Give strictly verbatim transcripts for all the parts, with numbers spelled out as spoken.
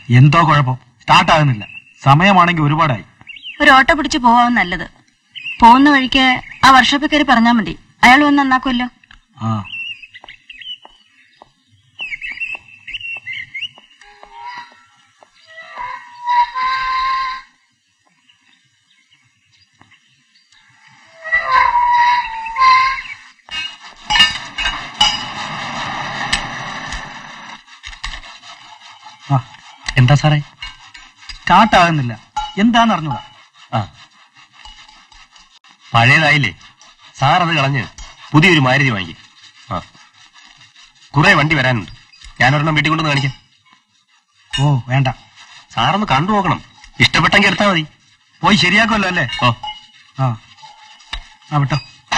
എന്തോ കുഴപ്പം, സ്റ്റാർട്ട് ആകുന്നില്ല. സമയമാണെങ്കിൽ ഒരുപാടായി. ഒരു ഓട്ടോ പിടിച്ച് പോവാൻ നല്ലത്. പോകുന്ന വഴിക്ക് ആ വർക്ക്ഷോപ്പിൽ കയറി പറഞ്ഞാൽ മതി, അയാൾ വന്ന് നന്നാക്കുമല്ലോ. ആ എന്താ സാറേ? സ്റ്റാർട്ട് ആകുന്നില്ല, എന്താന്ന് അറിഞ്ഞൂടാ. ആ പഴയതായില്ലേ, സാർ അത് കളഞ്ഞ് പുതിയൊരു മാരുതി വാങ്ങിക്കും. ആ കുറെ വണ്ടി വരാനുണ്ട്, ഞാനൊരെണ്ണം വീട്ടിൽ കൊണ്ടു കാണിക്കാം. ഓ വേണ്ട, സാറൊന്ന് കണ്ടു നോക്കണം, ഇഷ്ടപ്പെട്ടെങ്കിൽ എടുത്താൽ മതി. പോയി ശരിയാക്കുമല്ലോ അല്ലേ? ഓ ആ ആ വിട്ടോ.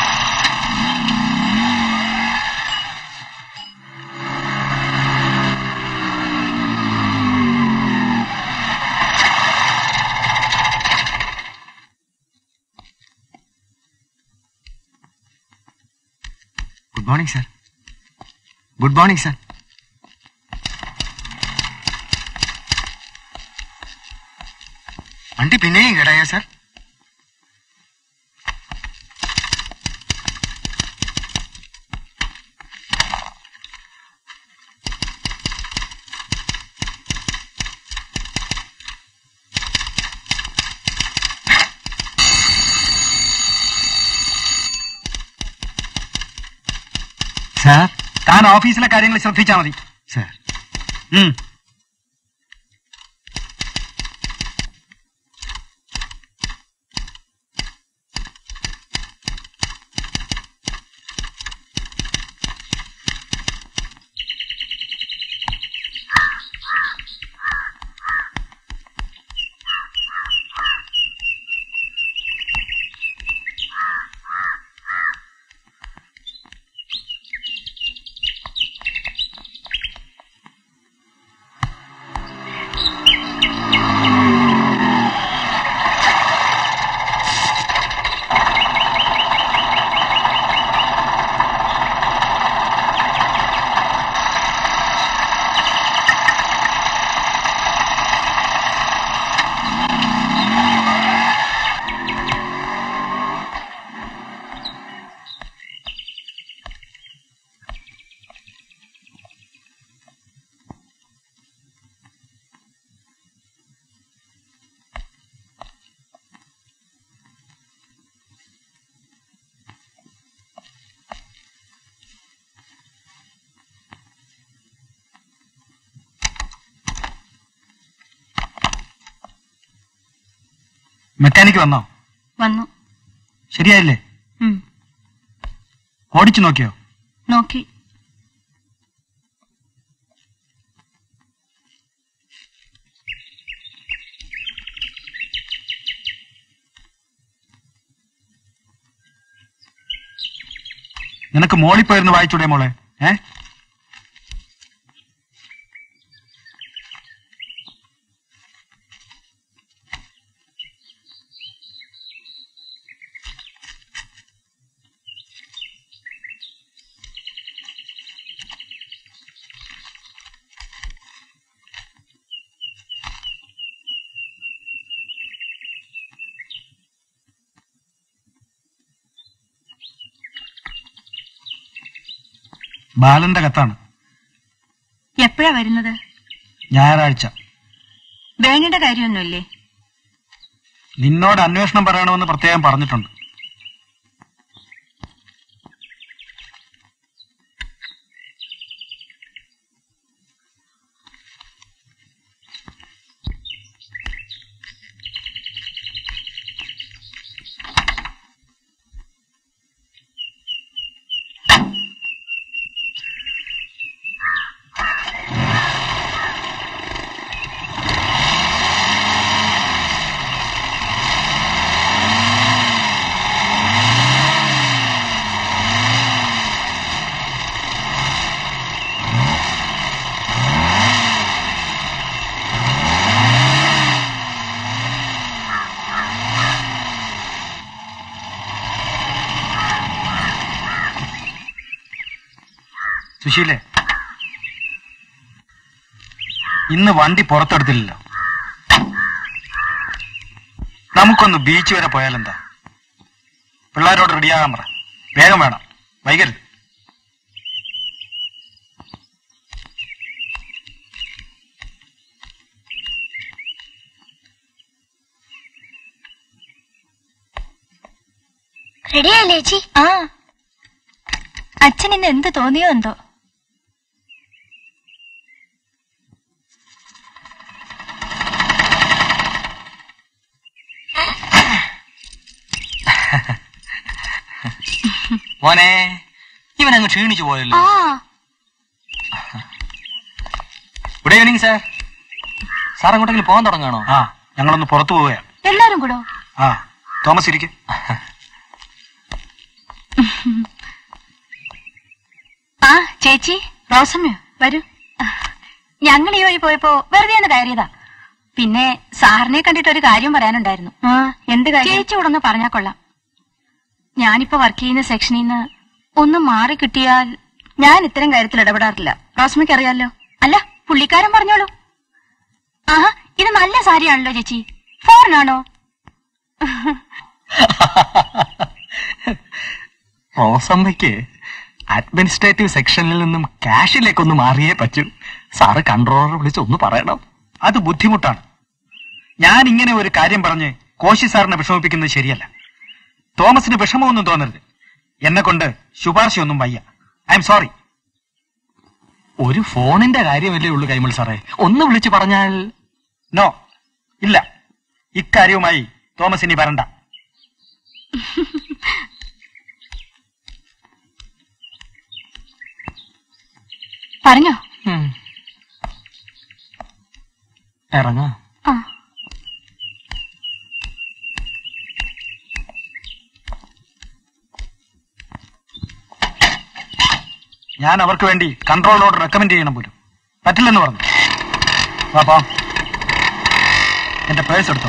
Good morning sir. Good morning sir. വണ്ടി പിന്നെയും കേടായോ സാർ? സാർ, താൻ ഓഫീസിലെ കാര്യങ്ങൾ ശ്രദ്ധിച്ചാൽ മതി. സാർ മെക്കാനിക്ക് വന്നോ? വന്നു. ശരിയായില്ലേ? ഓടിച്ചു നോക്കിയോ? നോക്കി. നിനക്ക് മോളിപ്പോയിരുന്നു വായിച്ചൂടെ മോളെ? ഏ ബാലന്റെ കത്താണ്. എപ്പോഴാ വരുന്നത്? ഞായറാഴ്ച. വേണിയുടെ കാര്യമൊന്നുമില്ലേ? നിന്നോട് അന്വേഷണം പറയണമെന്ന് പ്രത്യേകം പറഞ്ഞിട്ടുണ്ട്. സുശീലേ, ഇന്ന് വണ്ടി പുറത്തെടുത്തില്ലല്ലോ. നമുക്കൊന്ന് ബീച്ച് വരെ പോയാലെന്താ? പിള്ളേരോട് റെഡിയാകാൻ പറ. വേഗം വേണം, വൈകരുത്. റെഡിയായില്ലേ ചേച്ചി? ആ, അച്ഛൻ ഇന്ന് എന്ത് തോന്നിയോ എന്തോ. മോനെ, ഇവനങ്ങ് ക്ഷീണിച്ചു പോയല്ലോ. Good evening sir. സാർ അങ്ങോട്ടെങ്കിലും പോകാൻ തുടങ്ങാണോ? ആ, ഞങ്ങളൊന്ന് പുറത്തു പോവുകയാ. എല്ലാരും കൂടോ? ആ, തോമസ് ഇരിക്കും. ആ ചേച്ചി, റോസമ്മയോ വരൂ. ഞങ്ങൾ ഈ വഴി പോയപ്പോ വെറുതെ ഒന്ന് കയറിയതാ. പിന്നെ സാറിനെ കണ്ടിട്ട് ഒരു കാര്യം പറയാനുണ്ടായിരുന്നു. എന്ത് കാര്യം? ചേച്ചി കൂടെ ഒന്ന് പറഞ്ഞാ കൊള്ളാം. ഞാനിപ്പോ വർക്ക് ചെയ്യുന്ന സെക്ഷനിൽ നിന്ന് ഒന്ന് മാറി കിട്ടിയാൽ. ഞാൻ ഇത്തരം കാര്യത്തിൽ ഇടപെടാറില്ല, റോസ്മയ്ക്ക് അറിയാലോ. അല്ല, പുള്ളിക്കാരൻ പറഞ്ഞോളൂ. ആഹാ, ഇത് നല്ല സാരിയാണല്ലോ ചേച്ചി. ഫോറിനാണോ? റോസമ്മയ്ക്ക് അഡ്മിനിസ്ട്രേറ്റീവ് സെക്ഷനിൽ നിന്നും ക്യാഷിലേക്കൊന്ന് മാറിയേ പറ്റൂ. സാറ് കൺട്രോളറെ വിളിച്ച് ഒന്ന് പറയണം. അത് ബുദ്ധിമുട്ടാണ്. ഞാൻ ഇങ്ങനെ ഒരു കാര്യം പറഞ്ഞ് കോശി സാറിനെ വിഷമിപ്പിക്കുന്നത് ശരിയല്ല. തോമസിന് വിഷമമൊന്നും തോന്നരുത്. എന്നെ കൊണ്ട് ശുപാർശയൊന്നും വയ്യ. I'm sorry. ഒരു ഫോണിന്റെ കാര്യമല്ലേ ഉള്ളൂ കൈമൾ സാറേ, ഒന്ന് വിളിച്ചു പറഞ്ഞാൽ. നോ, ഇല്ല. ഇക്കാര്യവുമായി തോമസ് ഇനി വരണ്ട. പറഞ്ഞോ? ഇറങ്ങാം. ഞാൻ അവർക്ക് വേണ്ടി കൺട്രോളോട് റെക്കമെൻഡ് ചെയ്യണം പോലും. പറ്റില്ലെന്ന് പറഞ്ഞു. പാപ്പാ, എന്റെ പേഴ്സ് എടുത്തോ.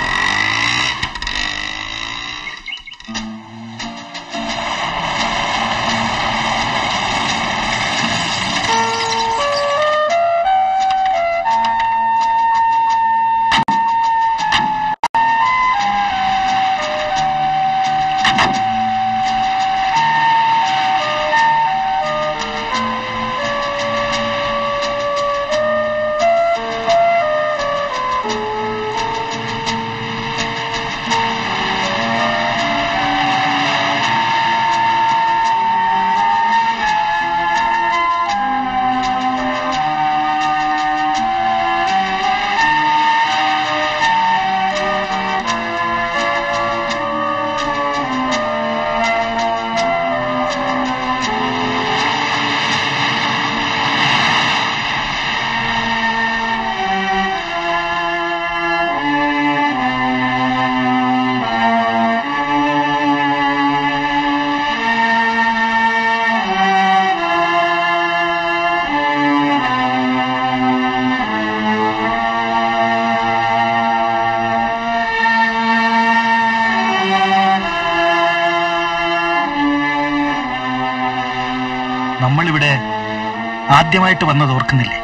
നമ്മളിവിടെ ആദ്യമായിട്ട് വന്നത് ഓർക്കുന്നില്ലേ?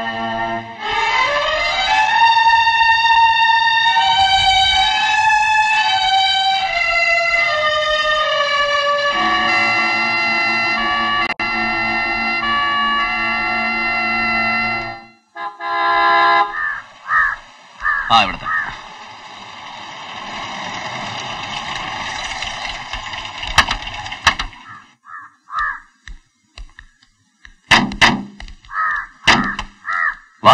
ആ, ഇവിടുത്തെ വാ.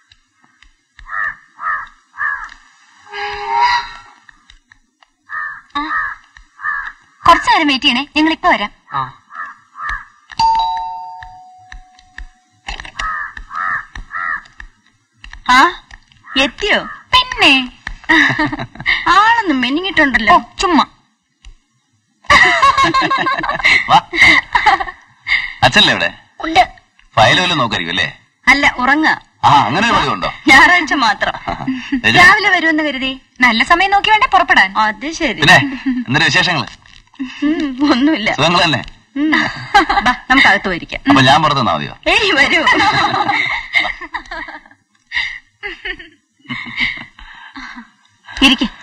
കുറച്ചു നേരം വെയിറ്റ് ചെയ്യണേ, ഞങ്ങൾ ഇപ്പൊ വരാം. ആ, എത്തിയോ? പിന്നെ ആളൊന്നും മെനിങ്ങിട്ടുണ്ടല്ലോ. ചുമ്മാ. അച്ഛനല്ലേ ഇവിടെ? ഉണ്ട്. ഫയൽ വല്ലതും നോക്കായിരിക്കും അല്ലേ? അല്ല, ഉറങ്ങ. ആ, അങ്ങനെ ഒരു പതിവുണ്ടോ? ഞായറാഴ്ച മാത്രം. രാവിലെ വരുമെന്ന് കരുതി. നല്ല സമയം നോക്കി വേണ്ടേ പുറപ്പെടാൻ. അത് ശരി. പിന്നെ എന്തൊരു വിശേഷങ്ങള്? ഒന്നുമില്ല, സുഖങ്ങൾ തന്നെ. നമുക്ക് അകത്ത് പോയിരിക്കാം. അപ്പൊ ഞാൻ പുറത്ത് നിന്നാ മതിയോ? ഏയ് വരൂ. ഇരിക്കെ.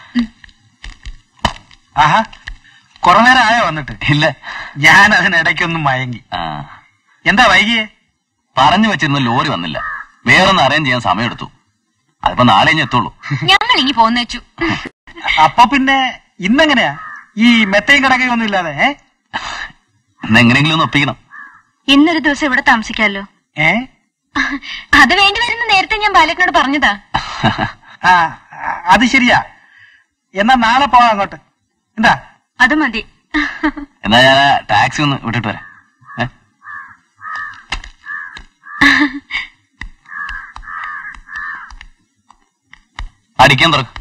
ആഹാ, കുറെ നേരം ആയോ വന്നിട്ട്? ഇല്ല, ഞാൻ അതിനിടയ്ക്കൊന്നും മയങ്ങി. എന്താ വൈകിയേ? പറഞ്ഞു വെച്ചിരുന്ന ലോറി വന്നില്ല. വേറൊന്ന് അറേഞ്ച് ചെയ്യാൻ സമയമെടുത്തു. അതിപ്പോ നാളെ ഇനി എത്തുള്ളൂ. ഞങ്ങൾ ഇനി പോന്നു വെച്ചു. അപ്പൊ പിന്നെ ഇന്നെങ്ങനെയാ ഈ മെത്തയും കിടക്കയും ഒന്നും ഇല്ലാതെ? ഏ ഇന്ന് എങ്ങനെയെങ്കിലും ഒന്ന് ഒപ്പിക്കണം. ഇന്നൊരു ദിവസം ഇവിടെ താമസിക്കാമല്ലോ. ഏ അത് വേണ്ടി വരുന്ന നേരത്തെ ഞാൻ ബാലേട്ടനോട് പറഞ്ഞതാ. ആ, അത് ശരിയാ. എന്നാ നാളെ പോവാം അങ്ങോട്ട്. എന്താ? അത് മതി. എന്നാ ഞാൻ ടാക്സി ഒന്ന് വിട്ടിട്ട് വരാം. അടിക്കാൻ തുറക്കും.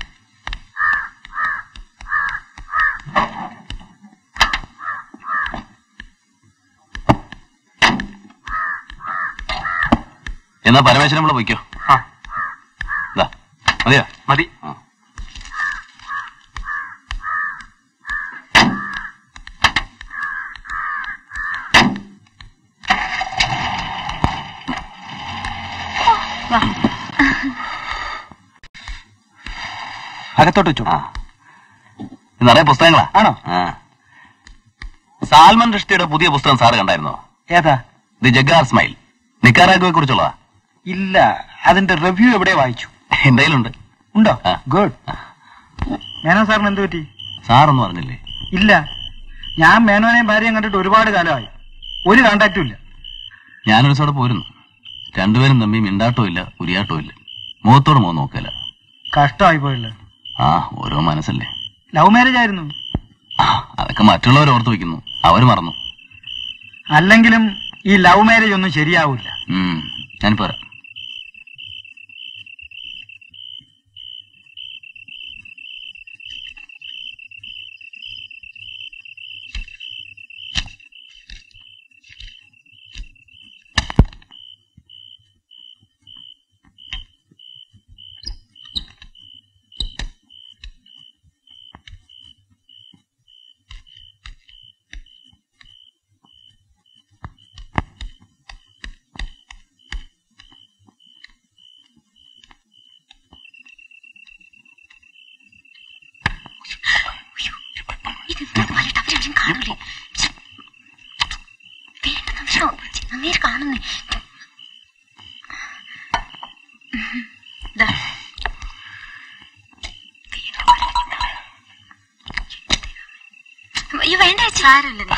എന്നാ പരമേശ്വരൻ നമ്മളെ പൊയ്ക്കോ. മതിയോ? മതി. അകത്തോട്ട് വെച്ചു. നിറയെ പുസ്തകങ്ങളാ? ആണോ? സാൽമൻ റുഷ്ദിയുടെ പുതിയ പുസ്തകം സാറ് കണ്ടായിരുന്നോ? ഏതാ? The jaguar smile. നിക്കാരാഗുവെ കുറിച്ചുള്ളതാ. ഇല്ല, അതിന്റെ റിവ്യൂ എവിടെ വായിച്ചു? എന്റെ കയ്യിലുണ്ട്. ഉണ്ടോ? ഗുഡ്. മേനോൻ സാറിന് എന്ത് പറ്റി? സാറൊന്നും അറിഞ്ഞില്ലേ? ഇല്ല, ഞാൻ മേനോനെയും ഭാര്യയും കണ്ടിട്ട് ഒരുപാട് കാലമായി. ഒരു കോണ്ടാക്റ്റും ഇല്ല. ഞാനൊരു സോടെ പോരുന്നു. രണ്ടുപേരും തമ്മിൽ മിണ്ടാട്ടോ ഇല്ല, ഉരിയാട്ടോ ഇല്ല. മുഖത്തോട് മുഖം നോക്കല. കഷ്ടമായി പോയല്ലോ. ആ, ഓരോ മനസ്സല്ലേ. ലവ് മാരേജ് ആയിരുന്നു. അതൊക്കെ മറ്റുള്ളവർ ഓർത്തു വെക്കുന്നു, അവര് മറന്നു. അല്ലെങ്കിലും ഈ ലവ് മാരേജ് ഒന്നും ശരിയാവൂല. ഞാൻ പോരാ. വേണ്ട സാരമില്ല.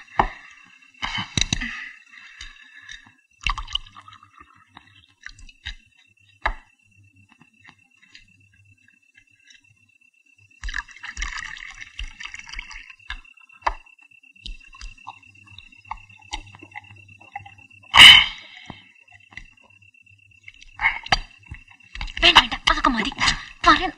വേണ്ട വേണ്ട, അതൊക്കെ മതി. പറയാൻ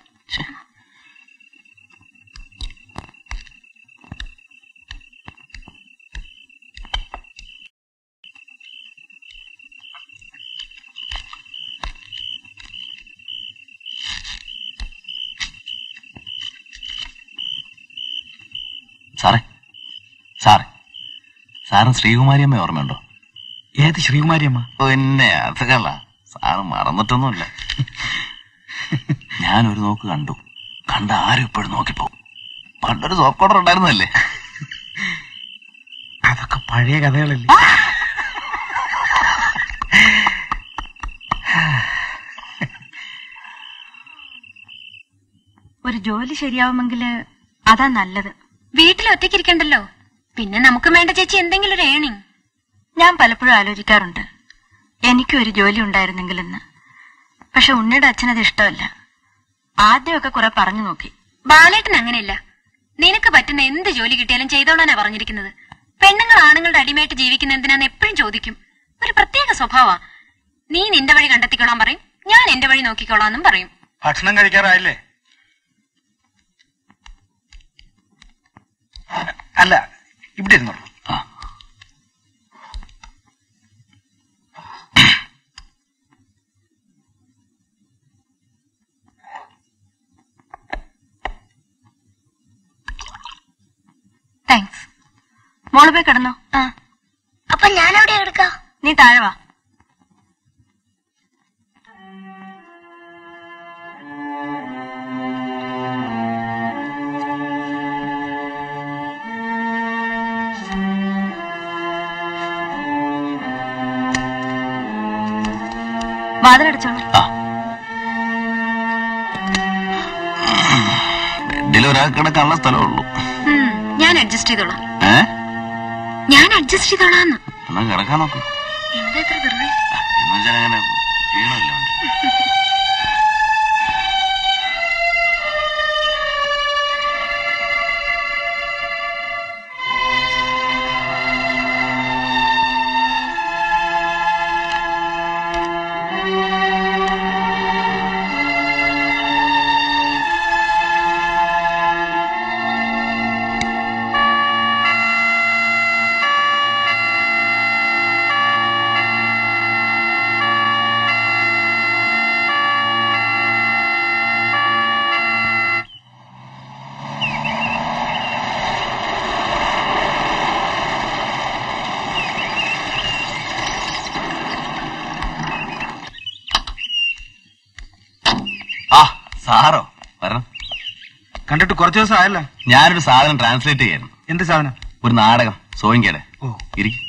സാറേ, സാറേ, സാറിന് ശ്രീകുമാരിയമ്മ ഓർമ്മയുണ്ടോ? ഏത് ശ്രീകുമാരിയമ്മ? പിന്നെ അതൊക്കെയല്ല, സാറ് മറന്നിട്ടൊന്നുമില്ല. ഞാനൊരു നോക്ക് കണ്ടു. കണ്ട ആരും ഇപ്പോഴും നോക്കിപ്പോ. പണ്ടൊരു സോപ്പ് കോഡർ ഉണ്ടായിരുന്നല്ലേ? അതൊക്കെ പഴയ കഥകളല്ലേ. ഒരു ജോലി ശരിയാവുമെങ്കിൽ അതാ നല്ലത്. വീട്ടിൽ ഒറ്റയ്ക്കിരിക്കണ്ടല്ലോ. പിന്നെ നമുക്ക് വേണ്ട ചേച്ചി എന്തെങ്കിലും ഒരു ഏണിങ്. ഞാൻ പലപ്പോഴും ആലോചിക്കാറുണ്ട് എനിക്കും ഒരു ജോലി ഉണ്ടായിരുന്നെങ്കിലെന്ന്. പക്ഷെ ഉണ്ണിയുടെ അച്ഛനത് ഇഷ്ടമല്ല. ആദ്യമൊക്കെ കുറെ പറഞ്ഞു നോക്കി. ബാലേട്ടൻ അങ്ങനെയല്ല. നിനക്ക് പറ്റുന്ന എന്ത് ജോലി കിട്ടിയാലും ചെയ്തോളാനാ പറഞ്ഞിരിക്കുന്നത്. പെണ്ണുങ്ങൾ ആണുങ്ങളുടെ അടിമയായിട്ട് ജീവിക്കുന്ന എന്തിനാന്ന് എപ്പോഴും ചോദിക്കും. ഒരു പ്രത്യേക സ്വഭാവമാ. നീ നിന്റെ വഴി കണ്ടെത്തിക്കോളാൻ പറയും, ഞാൻ എന്റെ വഴി നോക്കിക്കോളാന്നും പറയും. ഭക്ഷണം കഴിക്കാറായില്ലേ? അല്ല, ഇവിടെ ഇരുന്നോളൂ. താങ്ക്സ്. മോള് പോയി കിടന്നോ? ആ. അപ്പൊ ഞാൻ എവിടെ എടുക്കാം? നീ താഴെ വാ. വാതിലടച്ചോളൂ. ബെഡിൽ ഒരാൾക്ക് കിടക്കാനുള്ള സ്ഥലമുള്ളൂ. ഞാൻ അഡ്ജസ്റ്റ് ചെയ്തോളാം. ഞാൻ അഡ്ജസ്റ്റ് ചെയ്തോളാന്ന്. എന്നാ കിടക്കാൻ നോക്കൂ. എന്താ ഇത്ര വെറുതെ? എന്നുവെച്ചാൽ അങ്ങനെ വീണല്ലോ. സാറോ വരണം. കണ്ടിട്ട് കുറച്ചു ദിവസം ആയല്ലോ. ഞാനൊരു സാധനം ട്രാൻസ്ലേറ്റ് ചെയ്യായിരുന്നു. എന്ത് സാധനം? ഒരു നാടകം, സോയിങ്കയുടെ. ഓ, ഇരിക്കും.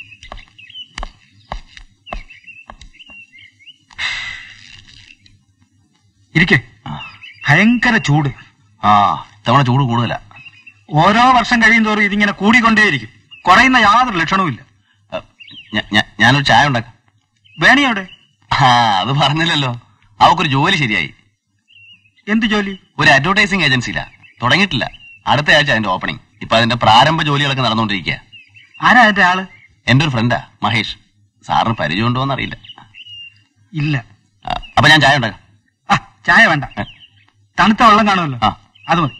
ഇരിക്കേ. ഭയങ്കര ചൂട്. ആ, തവണ ചൂട് കൂടുതലാ. ഓരോ വർഷം കഴിയും തോറും ഇതിങ്ങനെ കൂടിക്കൊണ്ടേയിരിക്കും. കുറയുന്ന യാതൊരു ലക്ഷണവും ഇല്ല. ഞാനൊരു ചായ ഉണ്ടാക്കാം. വേണിയോടെ? ആ, അത് പറഞ്ഞില്ലല്ലോ. അവക്കൊരു ജോലി ശരിയായി. എന്ത് ജോലി? ഒരു അഡ്വർടൈസിംഗ് ഏജൻസിയിലാ. തുടങ്ങിയിട്ടില്ല. അടുത്ത ആഴ്ച അതിന്റെ ഓപ്പണിംഗ്. ഇപ്പൊ അതിന്റെ പ്രാരംഭ ജോലികളൊക്കെ നടന്നുകൊണ്ടിരിക്കുക. ആരാ അതിന്റെ ആള്? എന്റെ ഒരു ഫ്രണ്ടാ, മഹേഷ്. സാറിന് പരിചയം ഉണ്ടോ എന്ന് അറിയില്ല. ഇല്ല. അപ്പൊ ഞാൻ ചായ ഉണ്ടാക്കാം. ആ, ചായ വേണ്ട. തണുത്ത വെള്ളം കാണുമല്ലോ, അത് മതി.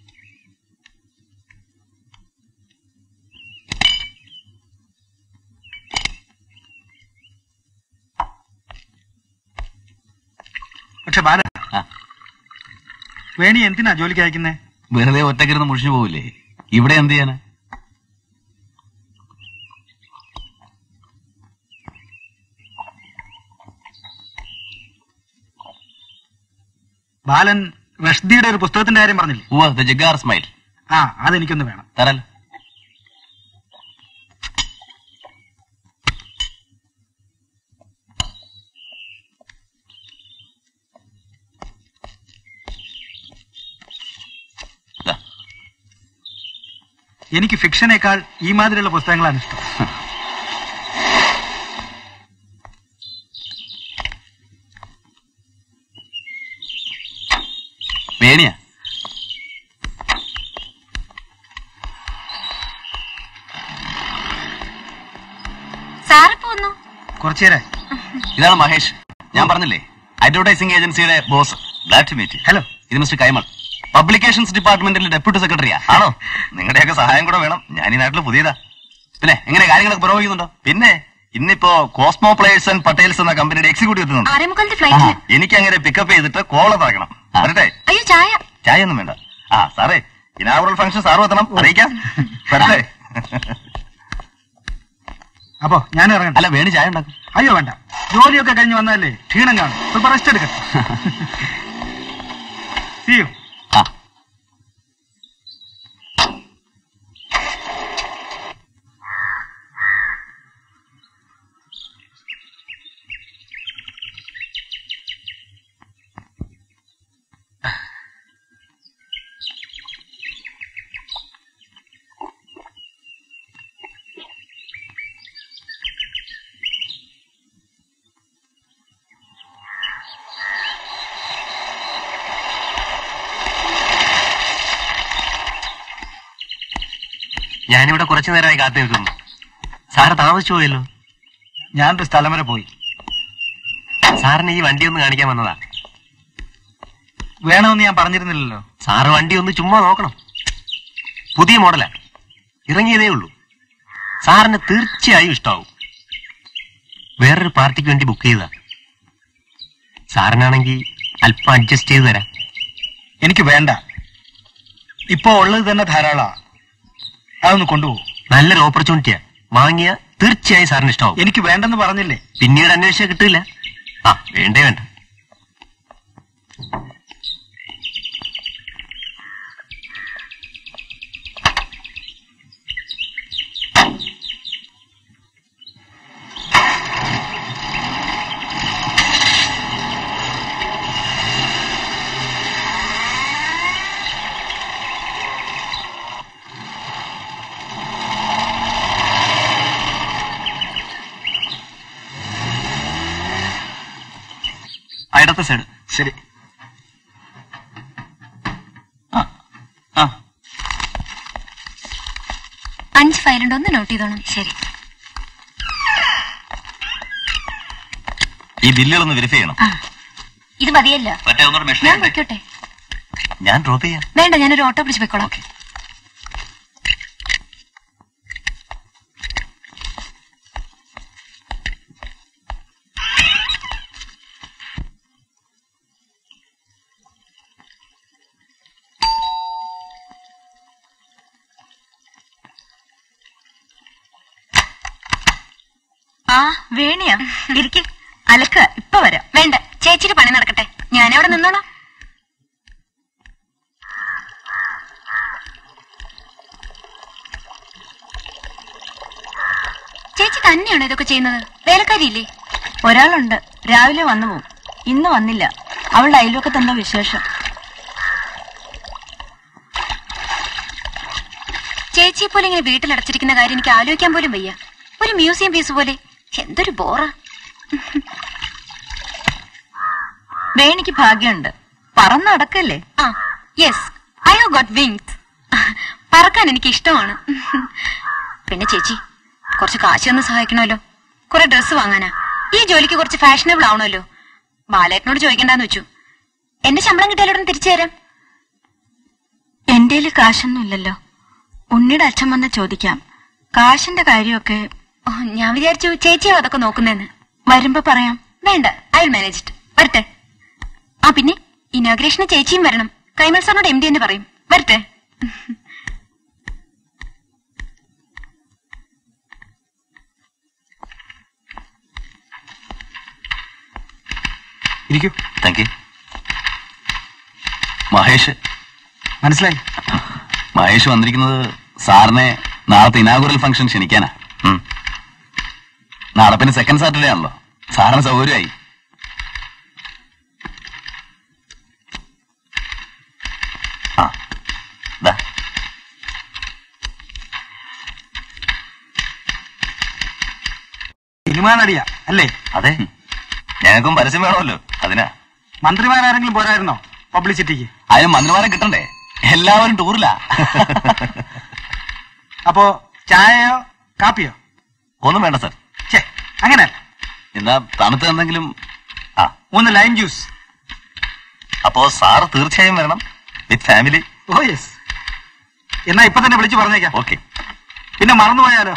പക്ഷെ ബാല, വേണി എന്തിനാ ജോലിക്ക് അയക്കുന്നേ? വെറുതെ ഒറ്റക്കിരുന്ന് മുഷിഞ്ഞു പോവില്ലേ? ഇവിടെ എന്ത് ചെയ്യാനാ? ബാലൻ റഷ്ദിയുടെ ഒരു പുസ്തകത്തിന്റെ കാര്യം പറഞ്ഞില്ലേ? ഉവ്വ്, ദ ജഗ്ഗാർ സ്മൈൽ. ആ, അതെനിക്കൊന്ന് വേണം. തരാലോ. എനിക്ക് ഫിക്ഷനേക്കാൾ ഈ മാതിരിയുള്ള പുസ്തകങ്ങളാണ് ഇഷ്ടം. വേണിയാ? സാറിപ്പോ കുറച്ചേരായി. ഇതാണ് മഹേഷ്. ഞാൻ പറഞ്ഞില്ലേ, അഡ്വർടൈസിംഗ് ഏജൻസിയുടെ boss. Glad to meet. Hello. ഇത് മിസ്റ്റർ കൈമൾ, പബ്ലിക്കേഷൻസ് ഡിപ്പാർട്ട്മെന്റിൽ ഡെപ്യൂട്ടി സെക്രട്ടറിയാ. ആണോ? നിങ്ങളുടെയൊക്കെ സഹായം കൂടെ വേണം. ഞാൻ ഈ നാട്ടിൽ പുതിയതാ. പിന്നെ എങ്ങനെ കാര്യങ്ങളൊക്കെ പുരോഗമിക്കുന്നുണ്ടോ? പിന്നെ ഇന്നിപ്പോ കോസ്മോ പ്ലേയേഴ്സ് ആൻഡ് പട്ടേൽസ് എന്ന കമ്പനിയുടെ എക്സിക്യൂട്ടീവ് എത്തുന്നുണ്ട്. എനിക്ക് അങ്ങനെ പിക്കപ്പ് ചെയ്തിട്ട് കോളത്താക്കണം. വരട്ടെ? അയ്യോ, ചായ ചായ ഒന്നും വേണ്ട. ആ സാറേ, ഇനാഗുറൽ ഫംഗ്ഷൻ സാറും എത്തണം. അറിയിക്കാം. വരട്ടെ? അപ്പോ ഞാൻ ഇറങ്ങണം. അല്ല, വേണി ചായ ഉണ്ടാക്കും. അയ്യോ വേണ്ട, ജോലിയൊക്കെ കഴിഞ്ഞ് വന്നാലേ ക്ഷീണം കാണും. സ്വല്പം റെസ്റ്റ് എടുക്കട്ടെ. See you. ആ, ഞാനിവിടെ കുറച്ചു നേരമായി കാത്തു നിൽക്കുന്നു. സാറ് താമസിച്ചു പോയല്ലോ. ഞാനൊരു സ്ഥലം വരെ പോയി. സാറിന് ഈ വണ്ടി ഒന്ന് കാണിക്കാൻ വന്നതാ. വേണമെന്ന് ഞാൻ പറഞ്ഞിരുന്നില്ലല്ലോ. സാറ് വണ്ടി ഒന്ന് ചുമ്മാ നോക്കണം. പുതിയ മോഡലാ, ഇറങ്ങിയതേ ഉള്ളൂ. സാറിന് തീർച്ചയായും ഇഷ്ടാവും. വേറൊരു പാർട്ടിക്ക് വേണ്ടി ബുക്ക് ചെയ്തതാ. സാറിനാണെങ്കിൽ അല്പം അഡ്ജസ്റ്റ് ചെയ്ത് തരാം. എനിക്ക് വേണ്ട, ഇപ്പോ ഉള്ളത് തന്നെ ധാരാളമാ. അതൊന്ന് കൊണ്ടുപോകും. നല്ലൊരു ഓപ്പർച്യൂണിറ്റിയാ. വാങ്ങിയ തീർച്ചയായും സാറിന് ഇഷ്ടാവും. എനിക്ക് വേണ്ടെന്ന് പറഞ്ഞില്ലേ? പിന്നീട് അന്വേഷിച്ചാൽ കിട്ടില്ല. ആ, വേണ്ടേ വേണ്ട. ഇടത്തെ സൈഡ്. ശരി. ആ ആ അഞ്ച് ഫയലുണ്ട്, ഒന്ന് നോട്ട് ചെയ്തോണം. ശരി. ഈ ബില്ലുകളൊന്ന് വെരിഫൈ ചെയ്യണം. ഇത് മതിയല്ലോ. ഞാൻ വെക്കോട്ടെ? ഞാൻ ഡ്രോപ്പ് ചെയ്യാം. വേണ്ട, ഞാനൊരു ഓട്ടോ പിടിച്ച് വെക്കോളാം. ആ വേണിയാ, ഇരിക്കും. അലക്ക ഇപ്പൊ വരാം. വേണ്ട, ചേച്ചിയുടെ പണി നടക്കട്ടെ, ഞാനവിടെ നിന്നോളാം. ചേച്ചി തന്നെയാണോ ഇതൊക്കെ ചെയ്യുന്നത്? വേലക്കാരിയില്ലേ? ഒരാളുണ്ട്, രാവിലെ വന്നു പോവും. ഇന്ന് വന്നില്ല. അവളുടെ അയൽവക്കത്ത് എന്താ വിശേഷം? ചേച്ചിയെ പോലെ ഇങ്ങനെ വീട്ടിലടച്ചിരിക്കുന്ന കാര്യം എനിക്ക് ആലോചിക്കാൻ പോലും വയ്യ. ഒരു മ്യൂസിയം പീസ് പോലെ. എന്തൊരു ബോറാ. വേണിക്ക് ഭാഗ്യമുണ്ട്, പറന്ന് നടക്കല്ലേ? ആ yes, I have got wings. പറക്കാൻ എനിക്ക് ഇഷ്ടമാണ്. പിന്നെ ചേച്ചി കുറച്ച് കാശ് ഒന്ന് സഹായിക്കണമല്ലോ. കുറെ ഡ്രസ്സ് വാങ്ങാനാ. ഈ ജോലിക്ക് കുറച്ച് ഫാഷനബിൾ ആവണമല്ലോ. ബാലേട്ടനോട് ചോദിക്കണ്ടെന്ന് വെച്ചു. എന്റെ ശമ്പളം കിട്ടിയാലോടൊന്ന് തിരിച്ചു തരാം. എന്റെ കാശൊന്നും ഇല്ലല്ലോ. ഉണ്ണിയുടെ അച്ഛൻ വന്ന് ചോദിക്കാം. കാശിന്റെ കാര്യമൊക്കെ ഞാൻ വിചാരിച്ചു ചേച്ചിയോ അതൊക്കെ നോക്കുന്നേന്ന്. വരുമ്പോ പറയാം. വേണ്ട, ഐ വിൽ മാനേജ് ഇറ്റ്. വരട്ടെ. ആ പിന്നെ ഇനോഗ്രേഷന് ചേച്ചിയും വരണം. കൈമൽ സാറിനോട് എം ഡി എന്ന് പറയും. വരട്ടെ. ഇരിക്കൂ. Thank you. മഹേഷ് മനസ്സിലായി. മഹേഷ് വന്നിരിക്കുന്നത് സാറിനെ നാളത്തെ ഇനാഗുറൽ ഫംഗ്ഷൻ ക്ഷണിക്കാനാ. നാളെ പിന്നെ സെക്കൻഡ് സാറ്റർഡേ ആണല്ലോ, സാറിന് സൗകര്യമായി. ആ ദാ സിനിമാ നടിയാ അല്ലേ? അതെ, ഞങ്ങൾക്കും പരസ്യം വേണമല്ലോ, അതിനാ. മന്ത്രിമാരാരെങ്കിലും പോരായിരുന്നോ പബ്ലിസിറ്റിക്ക്? അതിന് മന്ത്രിമാരെ കിട്ടണ്ടേ? എല്ലാവരും ടൂറിലാ. അപ്പോ ചായയോ കാപ്പിയോ? ഒന്നും വേണ്ട സാർ. ഛേ, അങ്ങനെ എന്നാ തണുത്ത എന്തെങ്കിലും? ആ, ഒന്ന് ലൈം ജ്യൂസ്. അപ്പോ സാറ് തീർച്ചയായും വരണം, വിത്ത് ഫാമിലി. Oh yes. എന്നാ ഇപ്പൊ തന്നെ വിളിച്ചു പറഞ്ഞേക്കാം. ഓക്കെ. പിന്നെ മറന്നുപോയാലോ?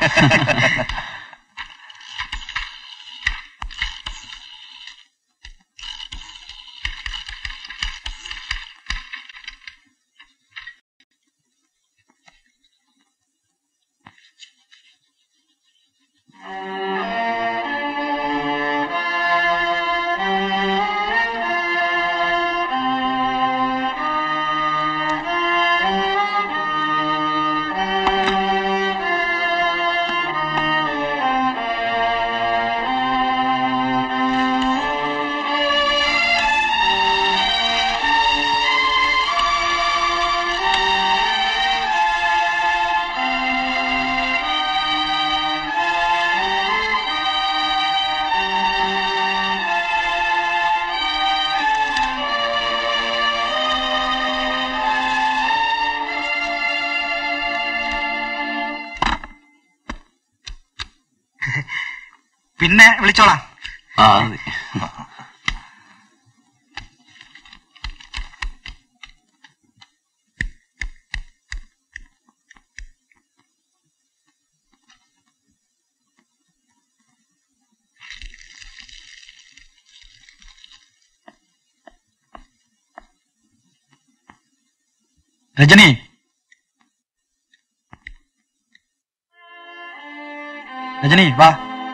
പിന്നെ വിളിച്ചോളാം. ആ രജനി, രജനി വാ.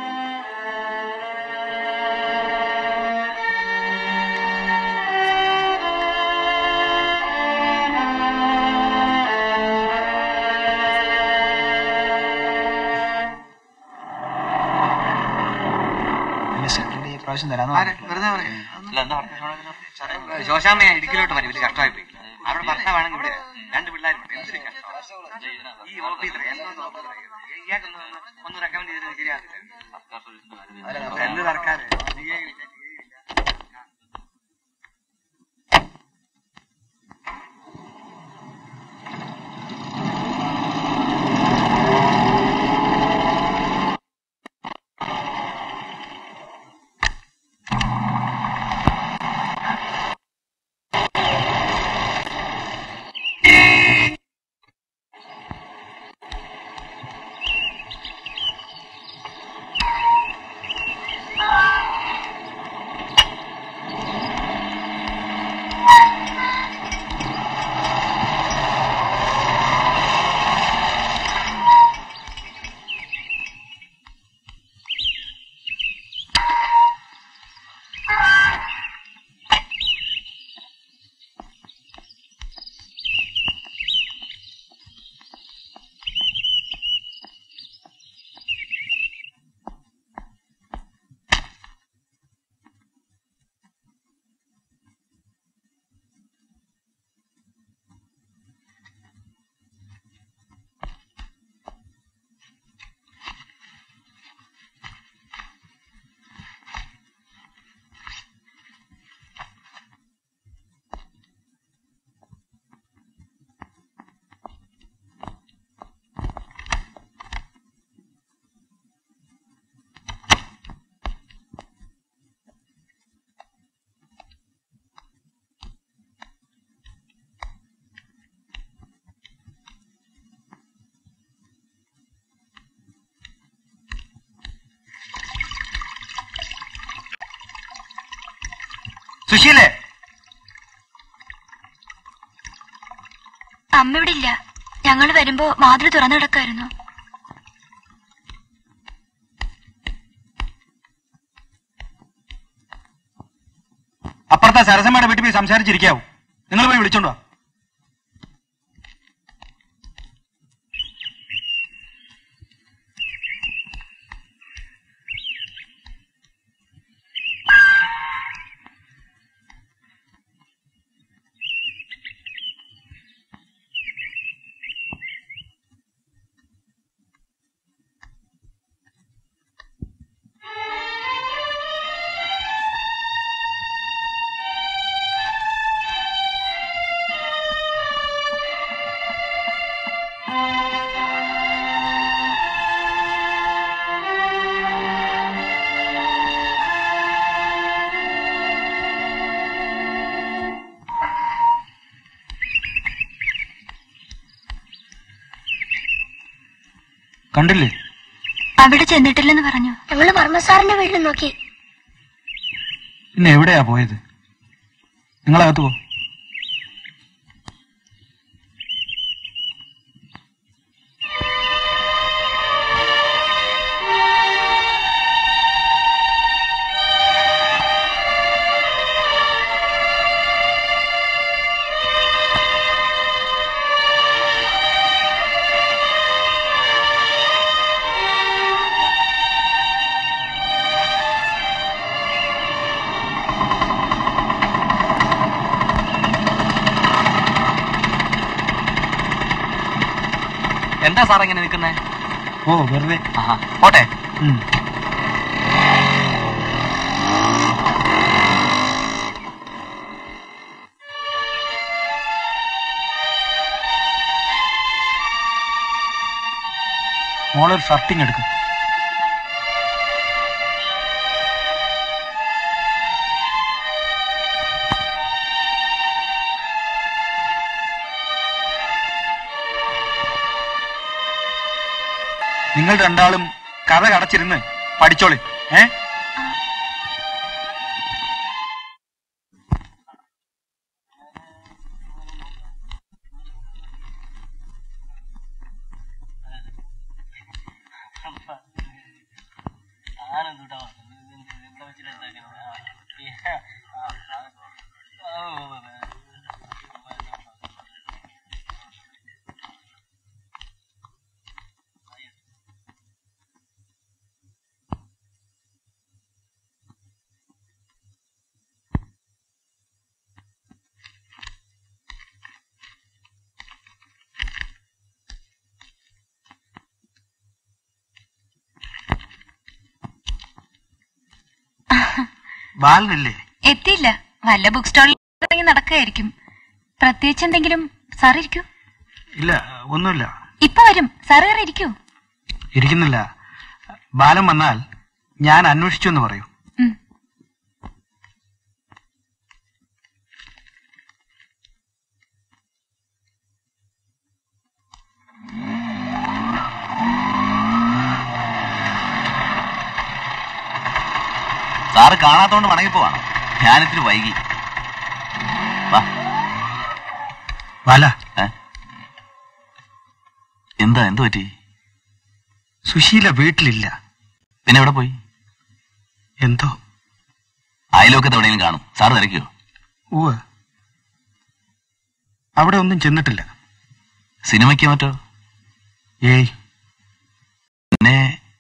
പ്രാവശ്യം ശോശാമ്മയെ ഇടുക്കിലോട്ട് മതി, വലിയ കഷ്ടമായി പോയി. അവിടെ ഭർത്താവാണെങ്കിൽ ഇവിടെ രണ്ട് പിള്ളേരുണ്ട്. എന്തൊരു കഷ്ടമാണ് ഈ ഓഫീസർ. ഇയാൾക്കൊന്ന് ഒന്ന് റെക്കമെൻഡ് ചെയ്തിട്ട് ശരിയാക്കില്ല. എന്ത് സർക്കാർ? സുശീലേ, അമ്മ ഇവിടെ ഇല്ല. ഞങ്ങൾ വരുമ്പോ വാതിൽ തുറന്നു കിടക്കായിരുന്നു. അപ്പുറത്തെ സരസമ്മയുടെ വീട്ടിൽ പോയി സംസാരിച്ചിരിക്കാവൂ. നിങ്ങൾ പോയി വിളിച്ചോണ്ടോ. കണ്ടില്ലേ? അവിടെ ചെന്നിട്ടില്ലെന്ന് പറഞ്ഞു. ഞങ്ങള് വർമ്മ സാറിന്റെ വീട്ടിൽ നോക്കി. പിന്നെ എവിടെയാ പോയത്? നിങ്ങളകത്ത് പോ. എന്താ സാർ എങ്ങനെ നിൽക്കുന്നേ? ഓ വെറുതെ. പോട്ടെ. മോളൊരു ഷർട്ടിങ് എടുക്കും. നിങ്ങൾ രണ്ടാളും കഥ കടച്ചിരുന്ന് പഠിച്ചോളി. ഏ ബാലനല്ലേ? എത്തിയില്ല. വല്ല ബുക്ക് സ്റ്റാളിൽ തുടങ്ങി നടക്കുകയായിരിക്കും. പ്രത്യേകിച്ച് എന്തെങ്കിലും? സാർ ഇരിക്കൂ. ഇല്ല, ഒന്നുമില്ല. ഇപ്പൊ വരും. സാർ കയറി ഇരിക്കൂ. ഇരിക്കുന്നില്ല. ബാലൻ വന്നാൽ ഞാൻ അന്വേഷിച്ചു എന്ന് പറയൂ. സാറ് കാണാത്തോണ്ട് മടങ്ങിപ്പോവാണ്. ഞാനിത്തിരി വൈകി. ബാല, എന്താ എന്തു പറ്റി? സുശീല വീട്ടിലില്ല. പിന്നെ എവിടെ പോയി? എന്തോ അയലോക്കത്ത് എവിടെയെങ്കിലും കാണും. സാറ് തിരക്കിയോ? ഉവ്വ്, അവിടെ ഒന്നും ചെന്നിട്ടില്ല. സിനിമയ്ക്ക് മറ്റോ? ഏയ്. പിന്നെ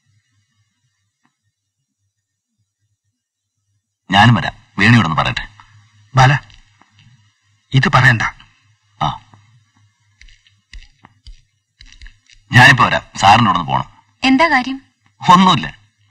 ഞാനും വരാം. വേണിയോടൊന്ന് പറയട്ടെ. ബാല, ഇത് പറയണ്ട. ആ, ഞാനിപ്പോ വരാം. സാറിനോടൊന്ന് പോണം. എന്താ കാര്യം? ഒന്നുമില്ല.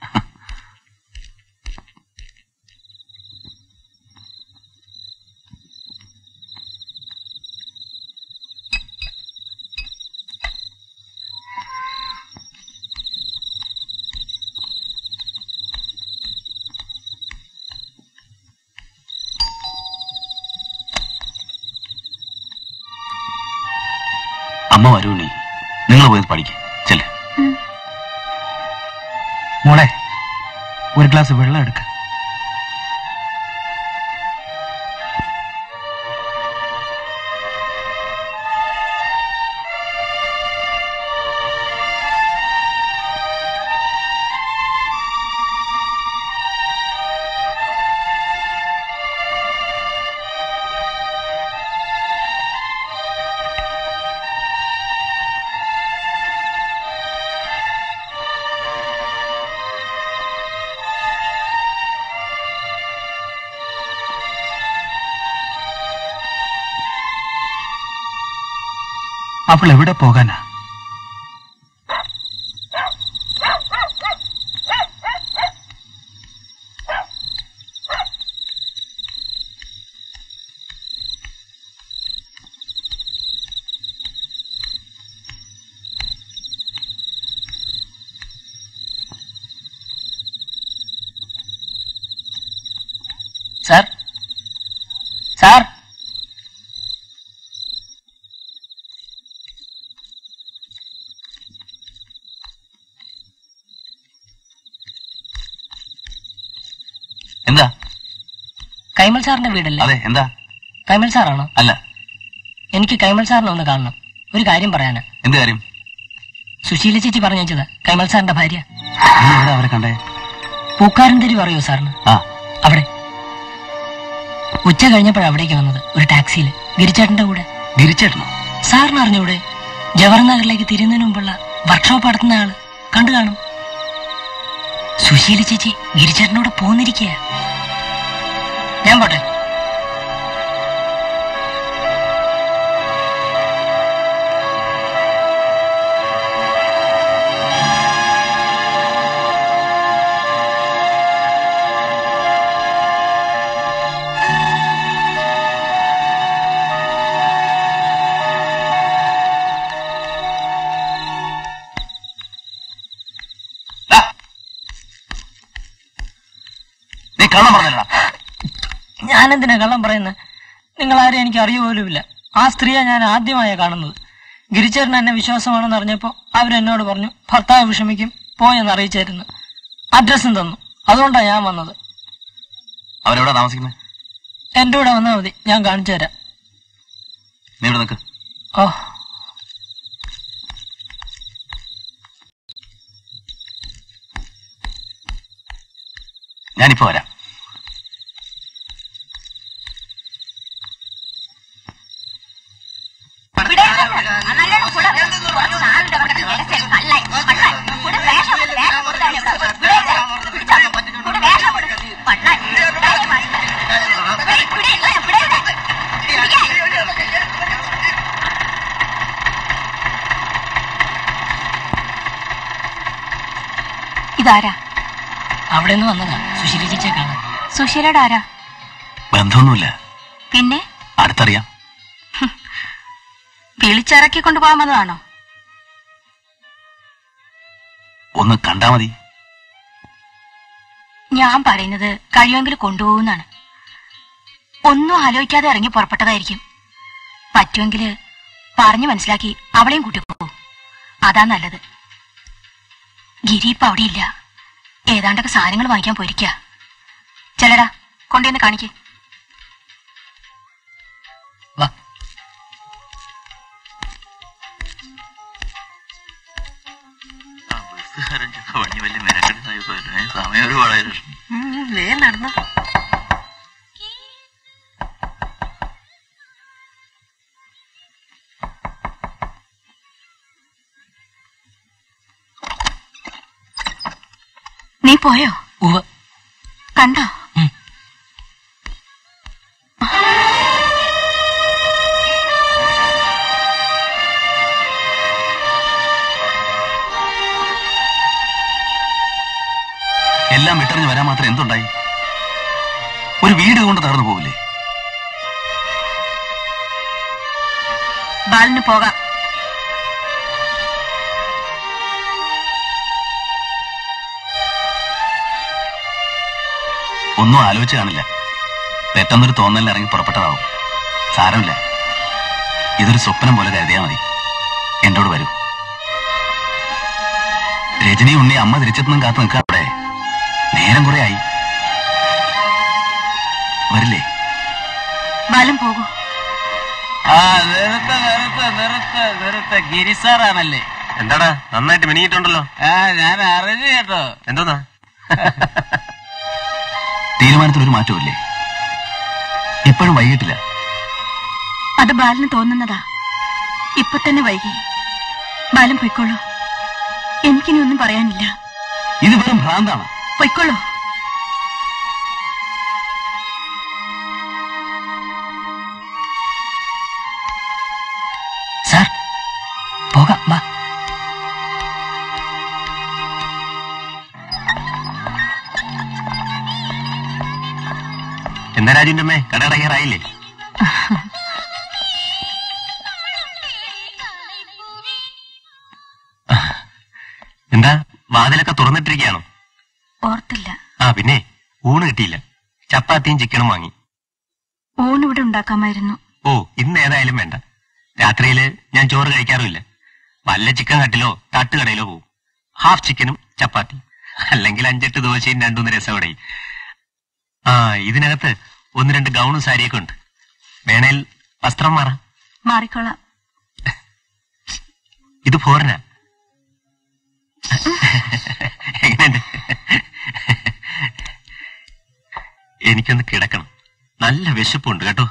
അമ്മ വരൂ. നീ നിങ്ങൾ പോയി പഠിക്കും. ചെല്ലേ. മോളെ, ഒരു ഗ്ലാസ് വെള്ളം എടുക്ക. അവൾ എവിടെ പോകാനാ? സാർ സാർ എന്താ? കൈമൾ സാറിന്റെ വീടല്ലേ? അതെ. എന്താ? കൈമൾ സാറാണോ? അല്ല. എനിക്ക് കൈമൾ സാറിനെ ഒന്ന് കാണണം. ഒരു കാര്യം പറയാനാ. എന്ത് കാര്യം? സുശീല ചേച്ചി പറഞ്ഞത് കൈമൾ സാറിന്റെ ഭാര്യ. നീ എവിടെ അവരെ കണ്ടേ? പൂക്കാരൻ തെരുവ് അറിയോ സാറിന്? ആ, അവിടെ. ഉച്ച കഴിഞ്ഞപ്പോഴാണ് അവിടേക്ക് വന്നത്, ഒരു ടാക്സിയിൽ, ഗിരിച്ചേട്ടന്റെ കൂടെ. ഗിരിച്ചേട്ടനോ? സാറിന് അറിഞ്ഞൂടെ? ജവഹർ നഗറിലേക്ക് തിരിയുന്നതിന് മുമ്പുള്ള വർക്ക്ഷോപ്പ് നടത്തുന്ന ആള്. കണ്ടു കാണും. സുശീല ചേച്ചി ഗിരിച്ചേട്ടനോട് പോന്നിരിക്കുക. ഞാൻ പോട്ടെ. കള്ളം പറഞ്ഞല്ലടാ. ഞാനെന്തിനാ കള്ളം പറയുന്നത്? നിങ്ങൾ ആരും എനിക്ക് അറിയ പോലുമില്ല. ആ സ്ത്രീയെ ഞാൻ ആദ്യമായ കാണുന്നത്. ഗിരിച്ചേട്ടൻ എന്നെ വിശ്വാസമാണെന്ന് അറിഞ്ഞപ്പോ അവരെന്നോട് പറഞ്ഞു ഭർത്താവ് വിഷമിക്കും, പോയെന്ന് അറിയിച്ചായിരുന്നു. അഡ്രസ്സും തന്നു. അതുകൊണ്ടാണ് ഞാൻ വന്നത്. അവരെവിടെ താമസിക്കുന്നത്? എന്റെ കൂടെ വന്നാൽ മതി, ഞാൻ കാണിച്ചു തരാം. നീ ഇവിടെ നിൽക്ക്. ഓ, ഞാനിപ്പോ വരാം. ഇതാരാ? അവിടെ നിന്ന് വന്നതാ സുശീല ചേച്ചിയെ കാണാൻ. സുശീലയുടെ ആരാ? ബന്ധമൊന്നുമില്ല. പിന്നെ അടുത്തറിയാം. വിളിച്ചിറക്കി കൊണ്ടുപോകാൻ വന്നതാണോ? ഒന്ന് കണ്ടാ മതി. ഞാൻ പറയുന്നത് കഴിയുമെങ്കിൽ കൊണ്ടുപോകുന്നാണ്. ഒന്നും ആലോചിക്കാതെ ഇറങ്ങി പുറപ്പെട്ടതായിരിക്കും. പറ്റുമെങ്കിൽ പറഞ്ഞു മനസ്സിലാക്കി അവളെയും കൂട്ടിപ്പോകും. അതാ നല്ലത്. ഗിരി ഇപ്പൊ അവിടെ ഇല്ല. ഏതാണ്ടൊക്കെ സാധനങ്ങൾ വാങ്ങിക്കാൻ പോയിരിക്ക. ചെല്ലടാ, കൊണ്ടുവന്ന് കാണിക്കേ. വാ. വേഗം നടന്നു. നീ പോയോ? ഉവ്വ്. കണ്ടോ? എല്ലാം വിട്ടറിഞ്ഞ് വരാൻ മാത്രം എന്തുണ്ടായി? ഒരു വീട് കൊണ്ട് തകർന്നു പോകില്ലേ? ബാലിന് പോകാം. ഒന്നും ആലോചിച്ച് കാണില്ല. പെട്ടെന്നൊരു തോന്നലിൽ ഇറങ്ങി പുറപ്പെട്ടതാവും. സാരമില്ല. ഇതൊരു സ്വപ്നം പോലെ കരുതിയാൽ മതി. എന്നോട് വരൂ. രജനി ഉണ്ണി അമ്മ തിരിച്ചെത്തുന്നും കാത്തു നിൽക്കാൻ അവിടെ നേരം കുറെ ആയി. വരില്ലേ? ബാലൻ പോകൂ. ആ നിർത്ത നിർത്ത നിർത്ത നിർത്ത ഗിരി സാറാണല്ലേ? എന്താടാ, നന്നായിട്ട് മിനിങ്ങിട്ടുണ്ടല്ലോ. ആ ഞാൻ അറിഞ്ഞു കേട്ടോ. എന്തോന്നാ? തീരുമാനത്തിലൊരു മാറ്റമില്ലേ? ഇപ്പോഴും വൈകിട്ടില്ല. അത് ബാലിന് തോന്നുന്നതാ. ഇപ്പൊ തന്നെ വൈകി. ബാലൻ പൊയ്ക്കോളൂ. എനിക്കിനി ഒന്നും പറയാനില്ല. ഇത് വെറും ഭ്രാന്താണ്. പൊയ്ക്കോളൂ. സാർ പോകാം, വാ. എന്താ രാജുവിന്റെ അമ്മേ, കട അടയ്ക്കാറായില്ലേ? എന്താ വാതിലൊക്കെ തുറന്നിട്ടിരിക്കുകയാണോ? ഓർത്തില്ല. ആ പിന്നെ ഊണ് കിട്ടിയില്ല. ചപ്പാത്തിയും ചിക്കനും വാങ്ങി. ഊണ് ഇവിടെ ഉണ്ടാക്കാമായിരുന്നു. ഓ, ഇന്ന് ഏതായാലും വേണ്ട. രാത്രിയില് ഞാൻ ചോറ് കഴിക്കാറുമില്ല. വല്ല ചിക്കൻ കട്ടിലോ തട്ടുകടയിലോ പോവും. ഹാഫ് ചിക്കനും ചപ്പാത്തി, അല്ലെങ്കിൽ അഞ്ചെട്ട് ദോശയും രണ്ടൂന്ന് രസവടയും. ആ, ഇതിനകത്ത് ഒന്ന് രണ്ട് ഗൗണും സാരിയൊക്കെ ഉണ്ട്. വേണേൽ വസ്ത്രം മാറാം. മാറിക്കോളാം. ഇത് ഫോറിനാ. എങ്ങനെയുണ്ട്? എനിക്കൊന്ന് കിടക്കണം. നല്ല വിശപ്പുണ്ട് കേട്ടോ.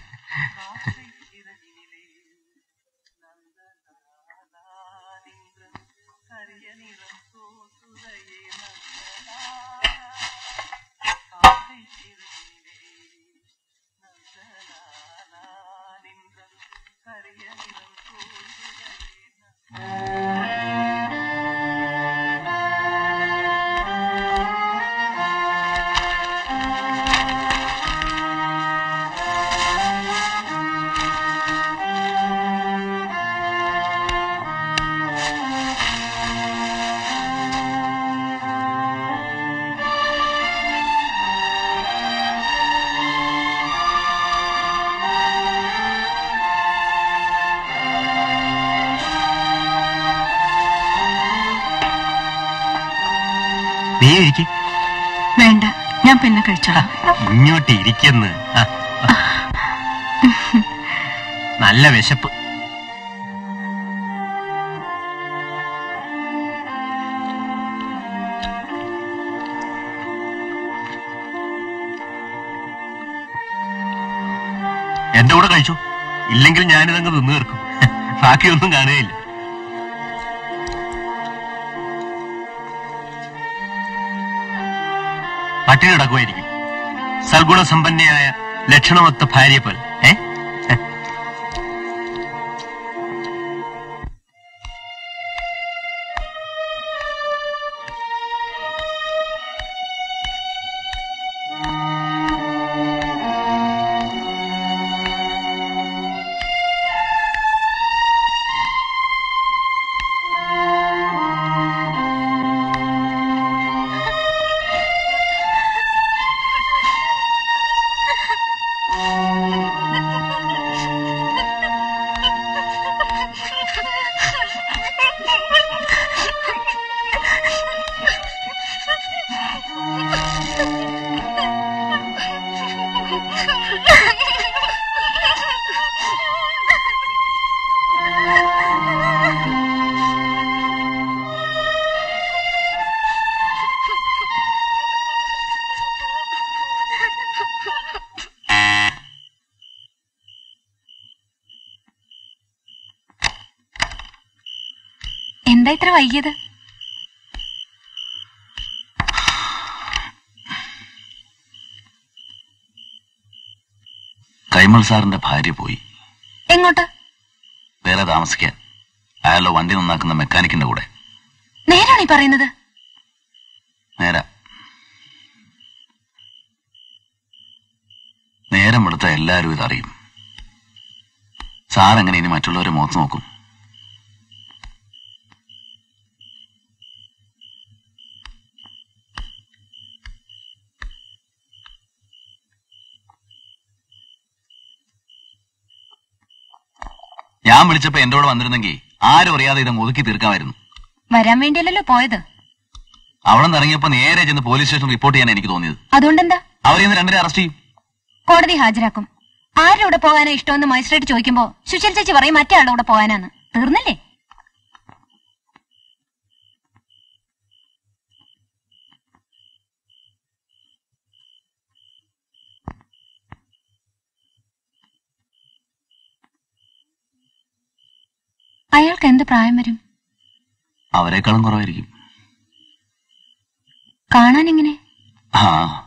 നീ ഇരിക്കും. വേണ്ട, ഞാൻ പിന്നെ കഴിച്ചോളാം. ഇങ്ങോട്ട് ഇരിക്കുന്നു. നല്ല വിശപ്പ്. എന്റെ കൂടെ കഴിച്ചു. ഇല്ലെങ്കിൽ ഞാനിതങ്ങ് തിന്നു തീർക്കും. ബാക്കിയൊന്നും കാണുകയില്ല. പട്ടിണി കിടക്കുമായിരിക്കും. സൽഗുണസമ്പന്നയായ ലക്ഷണമൊത്ത ഭാര്യ പോലെ. ഏ എന്താ ഇത്ര വൈകിയത്? കൈമൾ സാറിന്റെ ഭാര്യ പോയി. എങ്ങോട്ട്? വേറെ താമസിക്കാൻ. അയാളുടെ വണ്ടി നന്നാക്കുന്ന മെക്കാനിക്കിന്റെ കൂടെ. നേരാണീ പറയുന്നത്? നേരാ. നേരം എടുത്ത എല്ലാവരും ഇതറിയും. സാറെങ്ങനെ ഇനി മറ്റുള്ളവരെ മുഖത്ത് നോക്കും? ഞാൻ വിളിച്ചപ്പോ എന്റെ കൂടെ വന്നിരുന്നെങ്കിൽ ആരും അറിയാതെ ഇതങ്ങ് ഒതുക്കി തീർക്കാമായിരുന്നു. വരാൻ വേണ്ടിയല്ലല്ലോ പോയത്. അവിടെ നിന്ന് ഇറങ്ങിയപ്പോ നേരെ ചെന്ന് പോലീസ് സ്റ്റേഷൻ റിപ്പോർട്ട് ചെയ്യാൻ എനിക്ക് തോന്നിയത്. അതുകൊണ്ടെന്താ? അവരെ ഇന്ന് രണ്ടിനെ അറസ്റ്റ് ചെയ്യും. കോടതി ഹാജരാക്കും. ആരുടെ കൂടെ പോകാനാ ഇഷ്ടമെന്ന് മജിസ്ട്രേറ്റ് ചോദിക്കുമ്പോ സുശീൽ ചേച്ചി പറയും മറ്റേ ആളുടെ കൂടെ പോകാനാന്ന്. തീർന്നില്ലേ? അയാൾക്ക് എന്ത് പ്രായം വരും? അവരെക്കാളും കുറവായിരിക്കും. കാണാൻ എങ്ങനെ? ആ,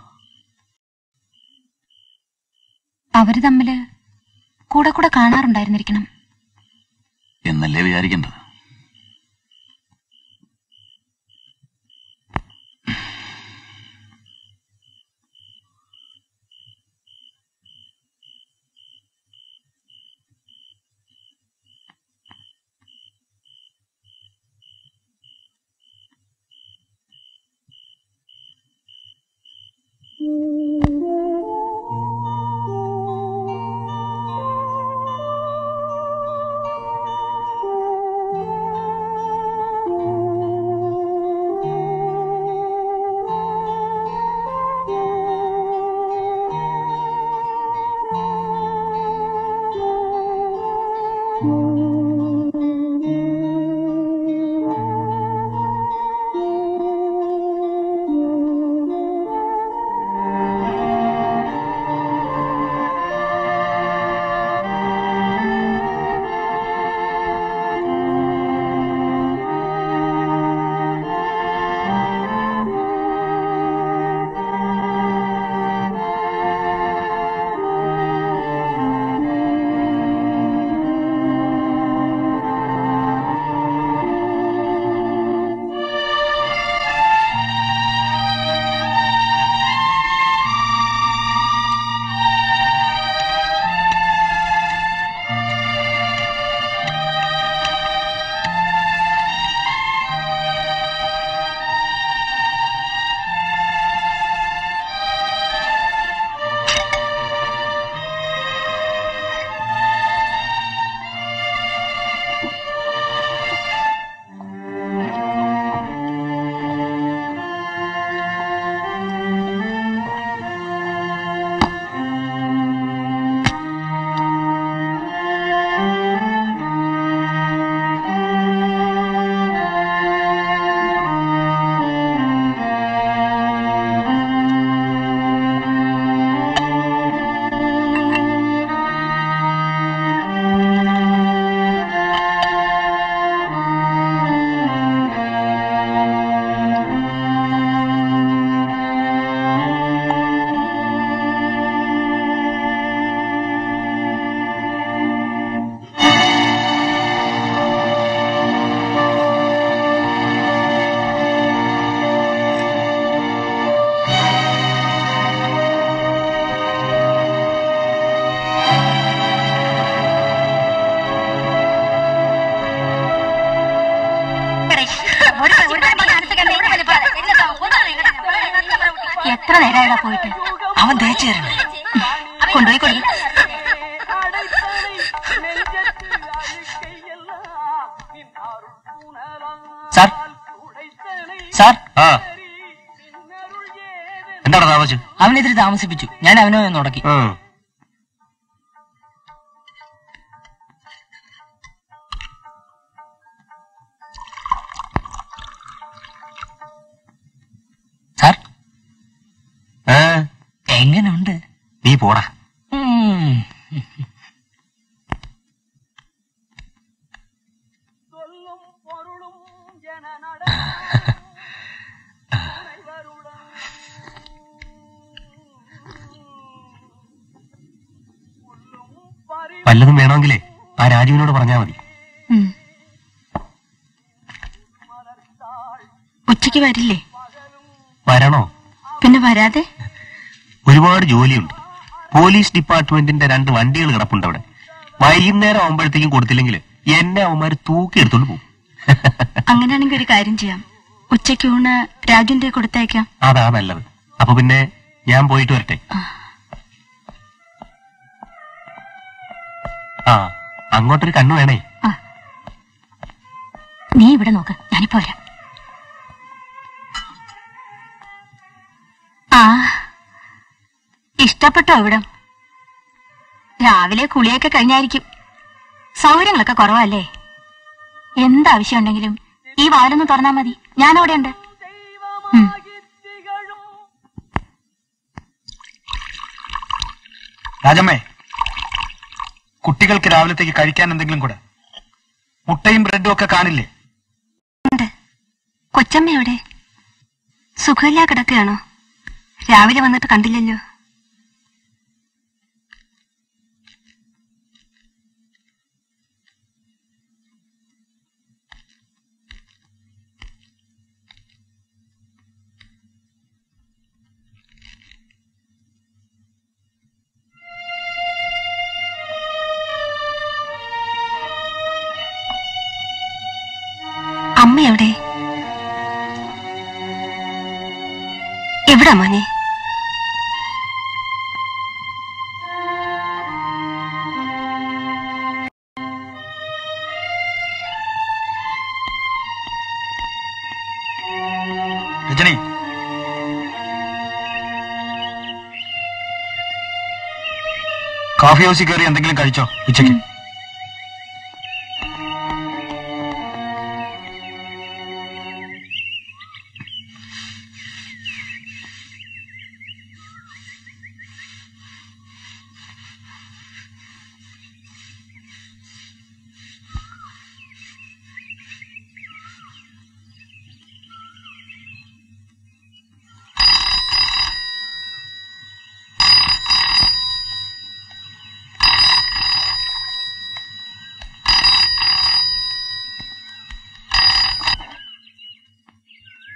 അവര് തമ്മില് കൂടെ കൂടെ കാണാറുണ്ടായിരുന്നിരിക്കണം എന്നല്ലേ വിചാരിക്കേണ്ടത്. എത്ര നേരമായതാ പോയിട്ട്? അവൻ തേച്ചു തരണം. കൊണ്ടുപോയി കൊടുക്കും. സാർ സാർ എന്താണ് താമസിച്ചു? അവനെതിരെ താമസിപ്പിച്ചു. ഞാൻ അവനോ എന്ന് ഉടക്കി. സാർ എങ്ങനുണ്ട്? നീ പോടാ. വല്ലതും വേണമെങ്കിലേ ആ രാജുവിനോട് പറഞ്ഞാ മതി. ഉച്ചയ്ക്ക് വരില്ലേ? വരണോ? പിന്നെ വരാതെ? ഒരുപാട് ജോലിയുണ്ട്. പോലീസ് ഡിപ്പാർട്ട്മെന്റിന്റെ രണ്ട് വണ്ടികൾ കിടപ്പുണ്ട് അവിടെ. വൈകുന്നേരം ആവുമ്പോഴത്തേക്കും കൊടുത്തില്ലെങ്കിൽ എന്നെ അവന്മാര് തൂക്കിയെടുത്തോണ്ട് പോകും. അങ്ങനെയാണെങ്കിൽ ഒരു കാര്യം ചെയ്യാം, ഉച്ചയ്ക്ക് ഊണ് രാജുന്റെ കൊടുത്തയക്കാം. അതാ നല്ലത്. അപ്പൊ പിന്നെ ഞാൻ പോയിട്ട് വരട്ടെ. ആ അങ്ങോട്ടൊരു കണ്ണു വേണേ. നീ ഇവിടെ നോക്ക്, ഞാനിപ്പോ വരാം. ആ ഇഷ്ടപ്പെട്ടോ ഇവിടം? രാവിലെ കുളിയൊക്കെ കഴിഞ്ഞായിരിക്കും. സൗകര്യങ്ങളൊക്കെ കുറവല്ലേ? എന്താവശ്യം ഉണ്ടെങ്കിലും ഈ വാലൊന്ന് തുറന്നാ മതി, ഞാനവിടെ ഉണ്ട്. രാജമ്മേ, കുട്ടികൾക്ക് രാവിലത്തേക്ക് കഴിക്കാൻ എന്തെങ്കിലും കൂടെ. മുട്ടയും ബ്രെഡും ഒക്കെ കാണില്ലേ? ഉണ്ട്. കൊച്ചമ്മ എവിടെ? സുഖമില്ലാ കിടക്കുകയാണോ? രാവിലെ വന്നിട്ട് കണ്ടില്ലല്ലോ. അമ്മ എവിടെ? എവിടാ മോനെ? രജനി, കോഫി ഹൗസിൽ കയറി എന്തെങ്കിലും കഴിച്ചോ ഉച്ചയ്ക്ക്?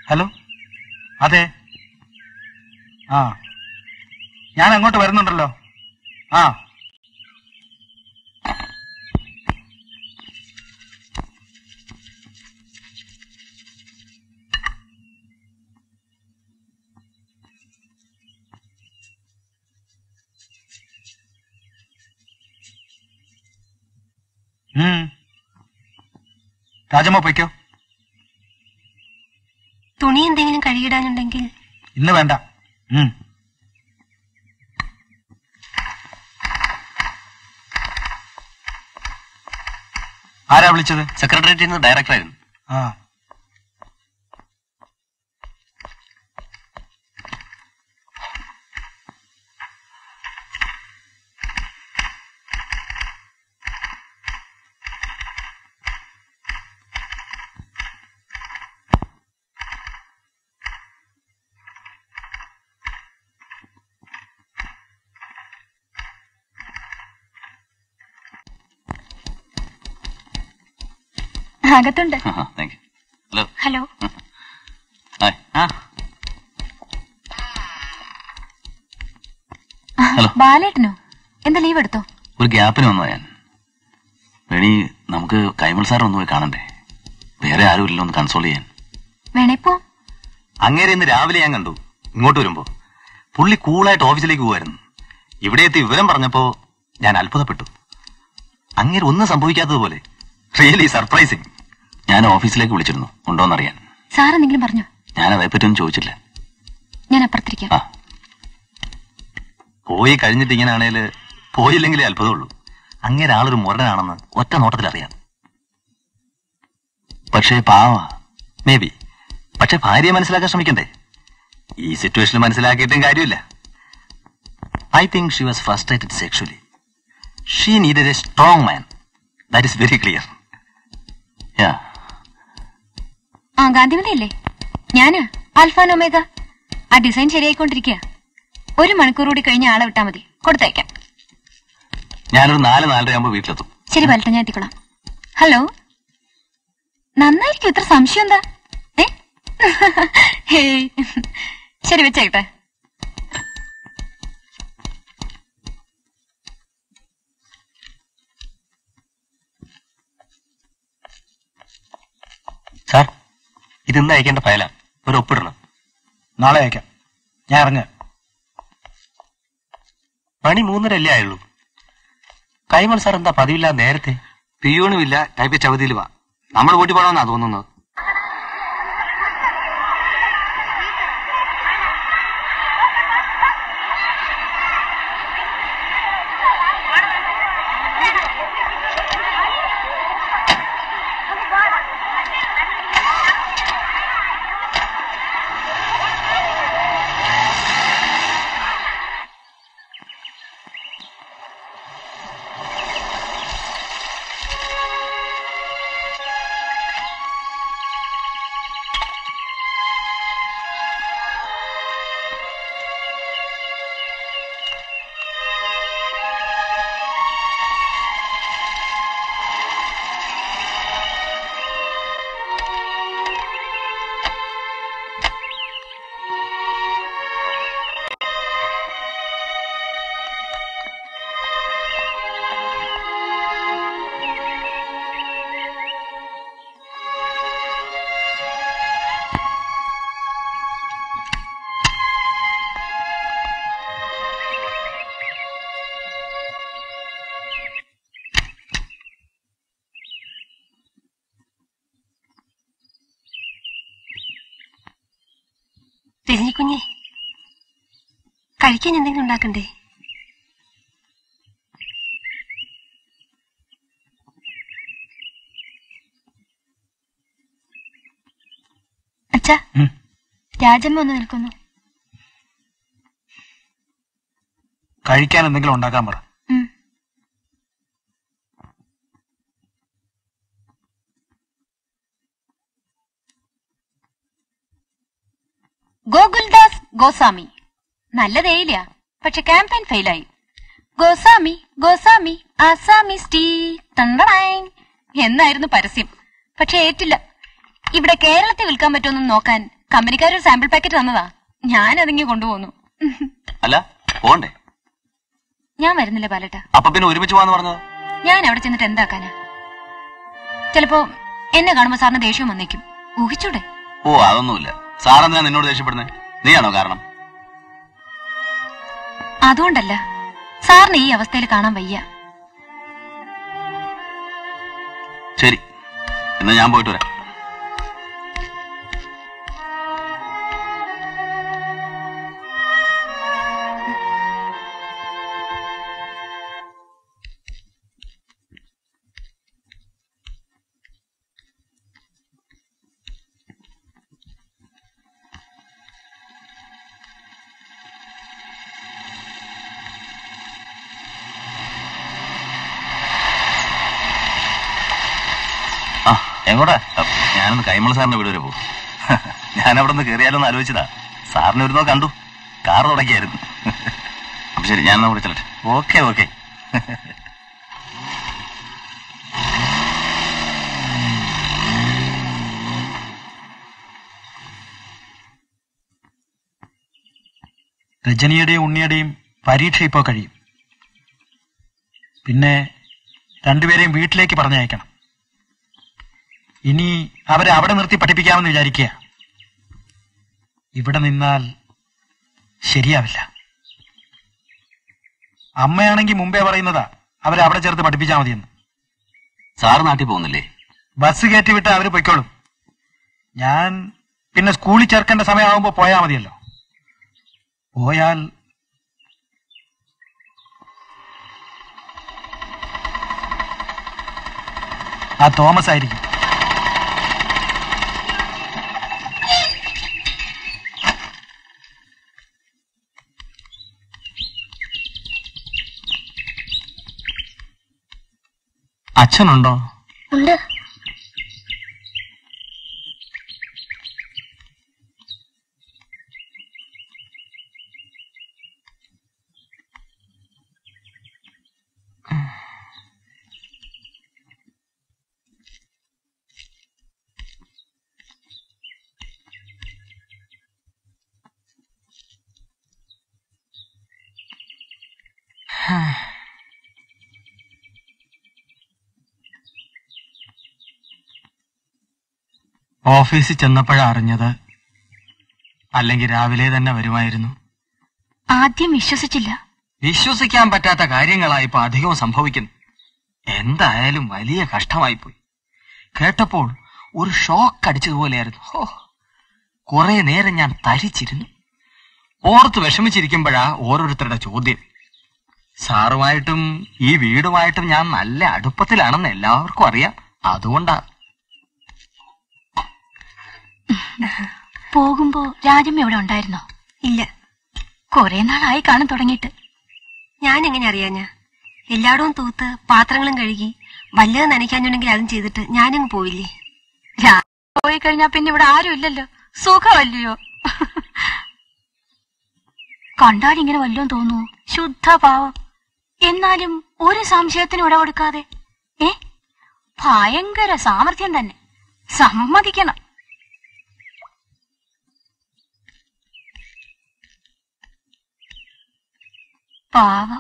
ഹലോ, അതെ. ആ, ഞാൻ അങ്ങോട്ട് വരുന്നുണ്ടല്ലോ. ആ, രാജമ്മ പൊയ്ക്കോ. തുണി എന്തെങ്കിലും കഴുകിടാനുണ്ടെങ്കിൽ ഇന്ന് വേണ്ട. ഉം. ആരാ വിളിച്ചത്? സെക്രട്ടേറിയറ്റിൽ നിന്ന് ഡയറക്ടറായിരുന്നു. ആ, അകത്തുണ്ട്. ഹലോ. ഹലോ. ഹലോ. ബാലേട്ടനോ? എന്താ ലീവ് എടുത്തോ? ഒരു ഗ്യാപ്പിന് വന്നോ ഞാൻ. വേണി നമുക്ക് കൈമൾ സാർ ഒന്ന് പോയി കാണണ്ടേ? വേറെ ആരും ഇല്ലല്ലോ ഒന്ന് കൺസോൾ ചെയ്യാൻ. വേണേപ്പോ അങ്ങേരെ ഇന്ന് രാവിലെ ഞാൻ കണ്ടു. ഇങ്ങോട്ട് വരുമ്പോ പുള്ളി കൂളായിട്ട് ഓഫീസിലേക്ക് പോകുമായിരുന്നു. ഇവിടെ എത്തി വിവരം പറഞ്ഞപ്പോ ഞാൻ അത്ഭുതപ്പെട്ടു. അങ്ങേര് ഒന്നും സംഭവിക്കാത്തതുപോലെ. Really surprising. ഞാൻ ഓഫീസിലേക്ക് വിളിച്ചിരുന്നു, ഉണ്ടോന്നറിയാൻ. സാർ എന്തെങ്കിലും പറഞ്ഞോ? ഞാൻ അതേപ്പറ്റിയൊന്നും ചോദിച്ചില്ല. ഞാൻ അപ്പുറത്തിരിക്കാം. ആ, പോയി കഴിഞ്ഞിട്ട് ഇങ്ങനെയാണേല് പോയില്ലെങ്കിലേ അത്ഭുതമുള്ളൂ. അങ്ങേരെ ആളൊരു മുരടനാണെന്ന് ഒറ്റ നോട്ടത്തിൽ അറിയാം. പക്ഷേ പാവ മേ ബി. പക്ഷെ ഭാര്യയെ മനസ്സിലാക്കാൻ ശ്രമിക്കണ്ടേ? ഈ സിറ്റുവേഷനിൽ മനസ്സിലാക്കിയിട്ടും കാര്യമില്ല. I think she was frustrated sexually. She needed a strong man. That is very clear. Yeah. ആ, ഗാന്ധിമതിയല്ലേ? ഞാന് ആൽഫാൻ ഒമേഗ. ആ ഡിസൈൻ ശരിയായിക്കൊണ്ടിരിക്കുക. ഒരു മണിക്കൂർ കൂടി കഴിഞ്ഞ ആളെ വിട്ടാ മതി, കൊടുത്തയക്കാം. ഞാനൊരു നാല് നാലര ആകുമ്പോ വീട്ടിലെത്തും. ശരി, വലട്ടെ, ഞാൻ എത്തിക്കൊള്ളാം. ഹലോ, നന്നായിരിക്കും. ഇത്ര സംശയം എന്താ? ഏ ഹേയ്, ശരി, വെച്ചേക്കട്ടെ. സാർ, ഇതെന്ന് അയക്കേണ്ട ഫയലാ. ഒരു ഒപ്പിടണം. നാളെ അയക്കാം. ഞാൻ ഇറങ്ങ. പണി മൂന്നരല്ലേ ആയുള്ളൂ. കൈമൾ സാർ എന്താ പതിവില്ല നേരത്തെ? പിയൂണും ഇല്ല, ടൈപ്പിസ്റ്റ് അവധിയിൽ വാ. നമ്മൾ കൂട്ടി പോകണമെന്നാ തോന്നുന്നത്. രജനിക്കുഞ്ഞെ, കഴിക്കാൻ എന്തെങ്കിലും ഉണ്ടാക്കണ്ടേ? അച്ഛാ, രാജമ്മ ഒന്ന് നിൽക്കുന്നു. കഴിക്കാൻ എന്തെങ്കിലും ഉണ്ടാക്കാൻ പറ. ഗോകുൽദാസ് ഗോസ്വാമി. നല്ലതേയില്ല, പക്ഷെ ക്യാമ്പയിൻ ഫെയിലായി. ഗോസ്വാമി ഗോസ്വാമി ആസാമി സ്റ്റീ തണ്ടറായി എന്നായിരുന്നു പരസ്യം. പക്ഷെ ഏറ്റില്ല. ഇവിടെ കേരളത്തിൽ വിൽക്കാൻ പറ്റുമെന്ന് നോക്കാൻ കമ്പനിക്കാരൊരു സാമ്പിൾ പാക്കറ്റ് തന്നതാ, ഞാൻ അതിങ്ങി കൊണ്ടുപോന്നു. അല്ല പോണ്ടേ? ഞാൻ വരുന്നില്ല ബാലേട്ട. അപ്പൊ പിന്നെ ഒരുമിച്ച് പോവാന്ന് പറഞ്ഞത്? ഞാൻ അവിടെ ചെന്നിട്ട് എന്താക്കാനാ? ചിലപ്പോ എന്നെ കാണുമ്പോ സാറിന് ദേഷ്യം വന്നേക്കും, ഊഹിച്ചൂടെ? ഓ അതൊന്നുമില്ല. സാറെന്താ നിന്നോട് ദേഷ്യപ്പെടുന്നേ? നീയാണോ കാരണം? അതുകൊണ്ടല്ല, സാറിന് ഈ അവസ്ഥയിൽ കാണാൻ വയ്യ. ശരി, എന്നാ ഞാൻ പോയിട്ട് വരാം. ആ എങ്ങോട്ടാ? ഞാനൊന്ന് കൈമള സാറിന്റെ വീട് വരെ പോകും. ഞാൻ അവിടെ നിന്ന് കയറിയാലോന്ന് ആലോചിച്ചതാ. സാറിനെ ഒരു നോക്ക് കണ്ടു, കാർ തുടങ്ങിയായിരുന്നു. അപ്പൊ ശരി, ഞാനെന്നാ വിളിച്ചല്ലേ. Okay okay. രജനിയുടെയും ഉണ്ണിയുടെയും പരീക്ഷ ഇപ്പോ കഴിയും. പിന്നെ രണ്ടുപേരെയും വീട്ടിലേക്ക് പറഞ്ഞയക്കണം. ഇനി അവരെ അവിടെ നിർത്തി പഠിപ്പിക്കാമെന്ന് വിചാരിക്കുക. ഇവിടെ നിന്നാൽ ശരിയാവില്ല. അമ്മയാണെങ്കിൽ മുമ്പേ പറയുന്നതാ അവരെ അവിടെ ചേർത്ത് പഠിപ്പിച്ചാൽ മതിയെന്ന്. സാറ് നാട്ടിൽ പോകുന്നില്ലേ? ബസ് കയറ്റി വിട്ട് അവര് പൊയ്ക്കോളും. ഞാൻ പിന്നെ സ്കൂളിൽ ചേർക്കേണ്ട സമയമാകുമ്പോ പോയാൽ മതിയല്ലോ. പോയാൽ ആ തോമസ് ആയിരിക്കും. അച്ഛനുണ്ടോ? ഉണ്ട്. ഓഫീസിൽ ചെന്നപ്പോഴാ അറിഞ്ഞത്, അല്ലെങ്കിൽ രാവിലെ തന്നെ വരുമായിരുന്നു. ആദ്യം വിശ്വസിച്ചില്ല. വിശ്വസിക്കാൻ പറ്റാത്ത കാര്യങ്ങളായി ഇപ്പൊ അധികവും സംഭവിക്കുന്നു. എന്തായാലും വലിയ കഷ്ടമായിപ്പോയി. കേട്ടപ്പോൾ ഒരു ഷോക്ക് അടിച്ചതുപോലെയായിരുന്നു. ഹോ, കുറെ നേരം ഞാൻ തരിച്ചിരുന്നു. ഓർത്ത് വിഷമിച്ചിരിക്കുമ്പോഴാ ഓരോരുത്തരുടെ ചോദ്യം. സാറുമായിട്ടും ഈ വീടുമായിട്ടും ഞാൻ നല്ല അടുപ്പത്തിലാണെന്ന് എല്ലാവർക്കും അറിയാം. അതുകൊണ്ടാ. പോകുമ്പോ രാജമ്മ ഇവിടെ ഉണ്ടായിരുന്നോ? ഇല്ല. കൊറേ നാളായി കാണാൻ തുടങ്ങിയിട്ട്. ഞാൻ എങ്ങനെ അറിയാഞ്ഞാ? എല്ലായിടവും തൂത്ത് പാത്രങ്ങളും കഴുകി വല്ലതും നനയ്ക്കാഞ്ഞുണ്ടെങ്കിൽ അതും ചെയ്തിട്ട് ഞാനങ്ങ് പോയില്ലേ. പോയി കഴിഞ്ഞാ പിന്നെ ഇവിടെ ആരും ഇല്ലല്ലോ, സുഖമല്ലയോ? കണ്ടാലിങ്ങനെ വല്ലതും തോന്നുന്നു. ശുദ്ധ പാവം. എന്നാലും ഒരു സംശയത്തിന് ഇട കൊടുക്കാതെ. ഏ ഭയങ്കര സാമർഥ്യം തന്നെ, സമ്മതിക്കണം. പാവം.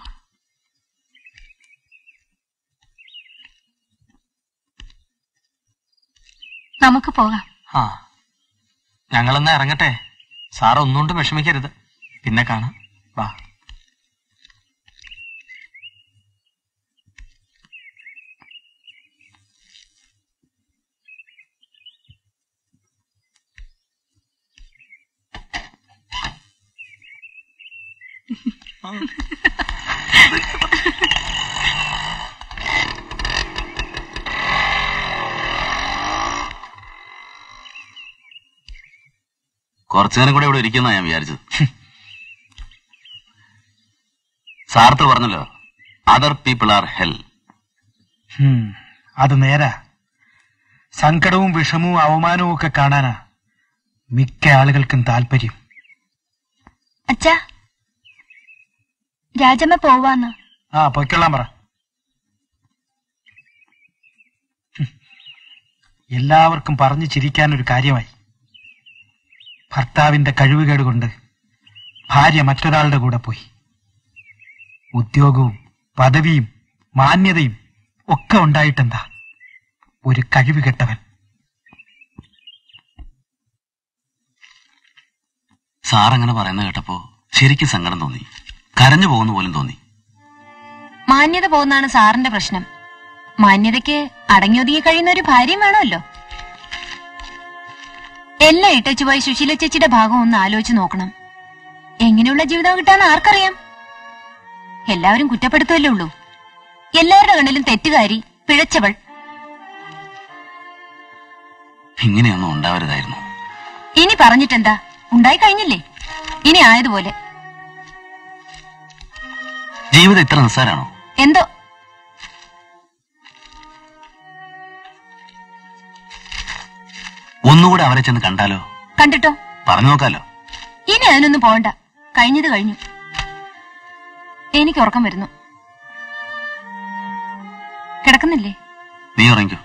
നമുക്ക് പോകാം. ആ, ഞങ്ങളെന്നാ ഇറങ്ങട്ടെ. സാറ് ഒന്നുകൊണ്ടും വിഷമിക്കരുത്. പിന്നെ കാണാം. വാ. കുറച്ചു നേരം കൂടെ ഇവിടെ ഇരിക്കുന്ന ഞാൻ വിചാരിച്ചത്. സാർത്ത് പറഞ്ഞല്ലോ, അതർ പീപ്പിൾ ആർ ഹെൽ. അത് നേരാ. സങ്കടവും വിഷമവും അവമാനവും ഒക്കെ കാണാനാ മിക്ക ആളുകൾക്കും താല്പര്യം. അച്ഛാ, രാജമ്മ പോവാന്ന്. ആ പൊയ്ക്കൊള്ളാൻ പറ. എല്ലാവർക്കും പറഞ്ഞു ചിരിക്കാനൊരു കാര്യമായി. ഭർത്താവിന്റെ കഴിവുകേട് കൊണ്ട് ഭാര്യ മറ്റൊരാളുടെ കൂടെ പോയി. ഉദ്യോഗവും പദവിയും മാന്യതയും ഒക്കെ ഉണ്ടായിട്ടെന്താ, ഒരു കഴിവ് കെട്ടവൻ. സാറങ്ങനെ പറയുന്ന കേട്ടപ്പോ ശരിക്കും സങ്കടം തോന്നി. കരഞ്ഞു പോകുന്ന പോലും തോന്നി. മാന്യത പോകുന്നതാണ് സാറിന്റെ പ്രശ്നം. മാന്യതയ്ക്ക് അടങ്ങിയൊതുങ്ങി കഴിയുന്ന ഒരു ഭാര്യയും വേണമല്ലോ. എല്ലാം ഇട്ടച്ചു പോയി സുശീല ചേച്ചിയുടെ ഭാഗം ഒന്ന് ആലോചിച്ച് നോക്കണം. എങ്ങനെയുള്ള ജീവിതം കിട്ടാന്ന് ആർക്കറിയാം? എല്ലാവരും കുറ്റപ്പെടുത്തുമല്ലേ ഉള്ളൂ. എല്ലാവരുടെ കണ്ണിലും തെറ്റുകാരി, പിഴച്ചവൾ. ഇങ്ങനെയൊന്നും ഉണ്ടാവരുതായിരുന്നു. ഇനി പറഞ്ഞിട്ടെന്താ, ഉണ്ടായി കഴിഞ്ഞില്ലേ, ഇനി ആയതുപോലെ. ജീവിതം ഇത്ര നിസ്സാരാണോ? എന്തോ ഒന്നുകൂടെ അവരെ ചെന്ന് കണ്ടാലോ? കണ്ടിട്ടോ? പറഞ്ഞു നോക്കാലോ. ഇനി അതിനൊന്നും പോകണ്ട, കഴിഞ്ഞത് കഴിഞ്ഞു. എനിക്ക് ഉറക്കം വരുന്നു. കിടക്കുന്നില്ലേ? നീ ഉറങ്ങിക്കോ.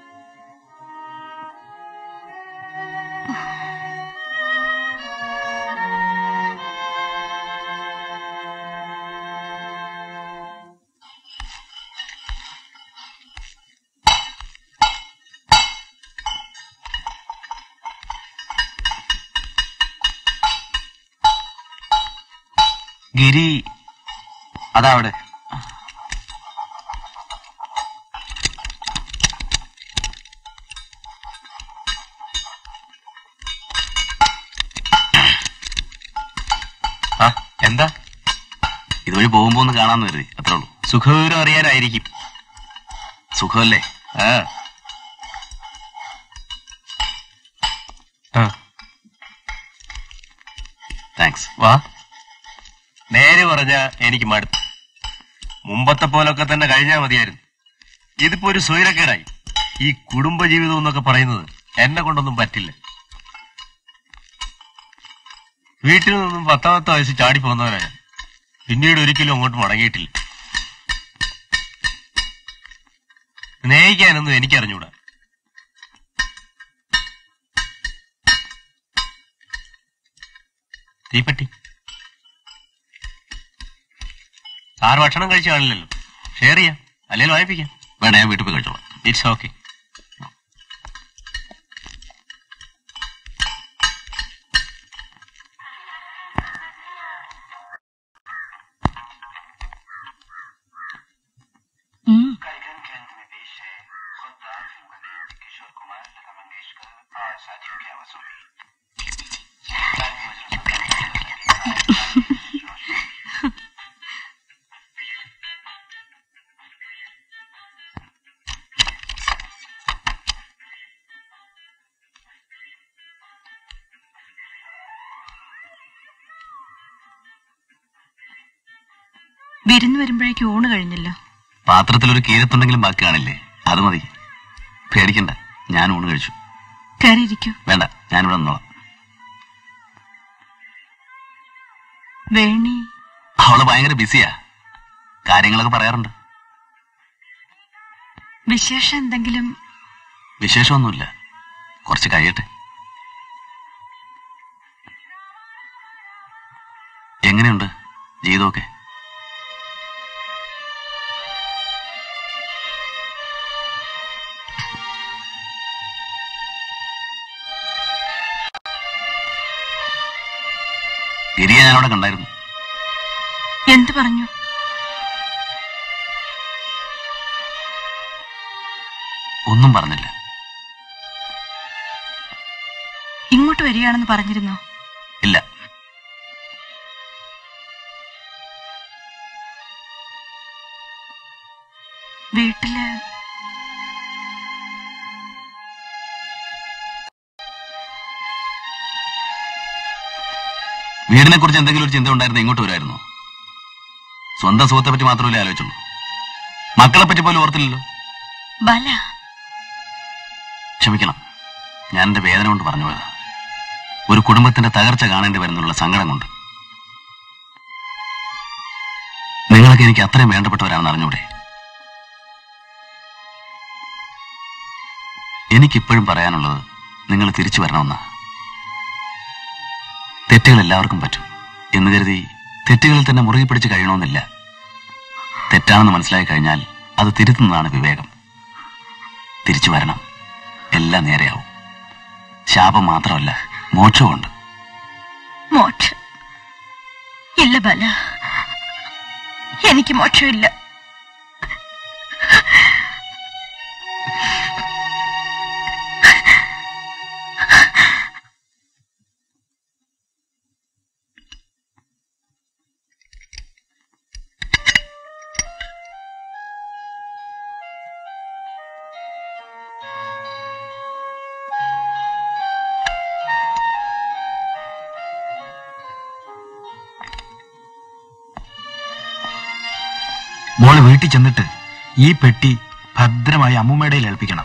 ഗിരി അതാ അവിടെ. ആ എന്താ? ഇതുവഴി പോകുമ്പോ ഒന്ന് കാണാന്ന് കരുതി, അത്രേ ഉള്ളൂ. സുഖവിവരം അറിയാനായിരിക്കും. സുഖമല്ലേ? ആ താങ്ക്സ്. വാ. നേരെ പറഞ്ഞ എനിക്ക് മടുത്തു. മുമ്പത്തെ പോലൊക്കെ തന്നെ കഴിഞ്ഞാൽ മതിയായിരുന്നു. ഇതിപ്പോ ഒരു സ്വൈരക്കേടായി. ഈ കുടുംബജീവിതം എന്നൊക്കെ പറയുന്നത് എന്നെ കൊണ്ടൊന്നും പറ്റില്ല. വീട്ടിൽ നിന്നും പത്താമത്തെ വയസ്സ് ചാടി പോകുന്നവനാ ഞാൻ. പിന്നീട് ഒരിക്കലും അങ്ങോട്ട് മടങ്ങിയിട്ടില്ല. സ്നേഹിക്കാനൊന്നും എനിക്കറിഞ്ഞൂടാ. തീപ്പെട്ടി സാറ് ഭക്ഷണം കഴിച്ചു കാണില്ലല്ലോ. ഷെയർ ചെയ്യാം, അല്ലെങ്കിൽ വായിപ്പിക്കാം. വേണ്ട, ഞാൻ വീട്ടിൽ പോയി കഴിച്ചോളാം. It's okay. വിരുന്ന് വരുമ്പോഴേക്ക് ഊണ് കഴിഞ്ഞല്ലോ. പാത്രത്തിലൊരു കീരത്തുണ്ടെങ്കിലും ബാക്കി കാണില്ലേ? അത് മതി. പേടിക്കണ്ട, ഞാൻ ഊണ് കഴിച്ചു. കയറിയിരിക്കൂ. വേണ്ട, ഞാനിവിടെ നിന്നോളാം. വേണി അവള് ഭയങ്കര ബിസിയാ. കാര്യങ്ങളൊക്കെ പറയാറുണ്ട്. വിശേഷം എന്തെങ്കിലും? വിശേഷമൊന്നുമില്ല, കുറച്ച് കഴിയട്ടെ. എങ്ങനെയുണ്ട് ജീവിതമൊക്കെ? ഗിരിയെ ഞാനവിടെ കണ്ടായിരുന്നു. എന്ത് പറഞ്ഞു? ഒന്നും പറഞ്ഞില്ല. ഇങ്ങോട്ട് വരികയാണെന്ന് പറഞ്ഞിരുന്നോ? ഇല്ല. വീട്ടില് വീടിനെ കുറിച്ച് എന്തെങ്കിലും ഒരു ചിന്ത ഉണ്ടായിരുന്നു ഇങ്ങോട്ട് വരുമായിരുന്നു. സ്വന്തം സുഖത്തെ പറ്റി മാത്രമല്ലേ ആലോചിച്ചുള്ളൂ. മക്കളെ പറ്റി പോലും ഓർത്തില്ലല്ലോ. ബല, ക്ഷമിക്കണം, ഞാൻ എന്റെ വേദന കൊണ്ട് പറഞ്ഞു പോയതാ. ഒരു കുടുംബത്തിന്റെ തകർച്ച കാണേണ്ടി വരുന്നുള്ള സങ്കടം കൊണ്ട്. നിങ്ങളൊക്കെ എനിക്ക് അത്രയും വേണ്ടപ്പെട്ടവരാണെന്ന് അറിഞ്ഞൂടെ? എനിക്കിപ്പോഴും പറയാനുള്ളത് നിങ്ങൾ തിരിച്ചു വരണമെന്നാ. തെറ്റുകൾ എല്ലാവർക്കും പറ്റും എന്ന് കരുതി തെറ്റുകളിൽ തന്നെ മുറുകെ പിടിച്ച് കഴിയണമെന്നില്ല. തെറ്റാണെന്ന് മനസ്സിലായി കഴിഞ്ഞാൽ അത് തിരുത്തുന്നതാണ് വിവേകം. തിരിച്ചു വരണം, എല്ലാം നേരെയാവും. ശാപം മാത്രമല്ല, മോക്ഷമുണ്ട്. മോക്ഷം ഇല്ല ബാല, എനിക്ക് മോക്ഷമില്ല. മോള് വീട്ടിൽ ചെന്നിട്ട് ഈ പെട്ടി ഭദ്രമായി അമ്മൂമ്മയുടെ ഏൽപ്പിക്കണം.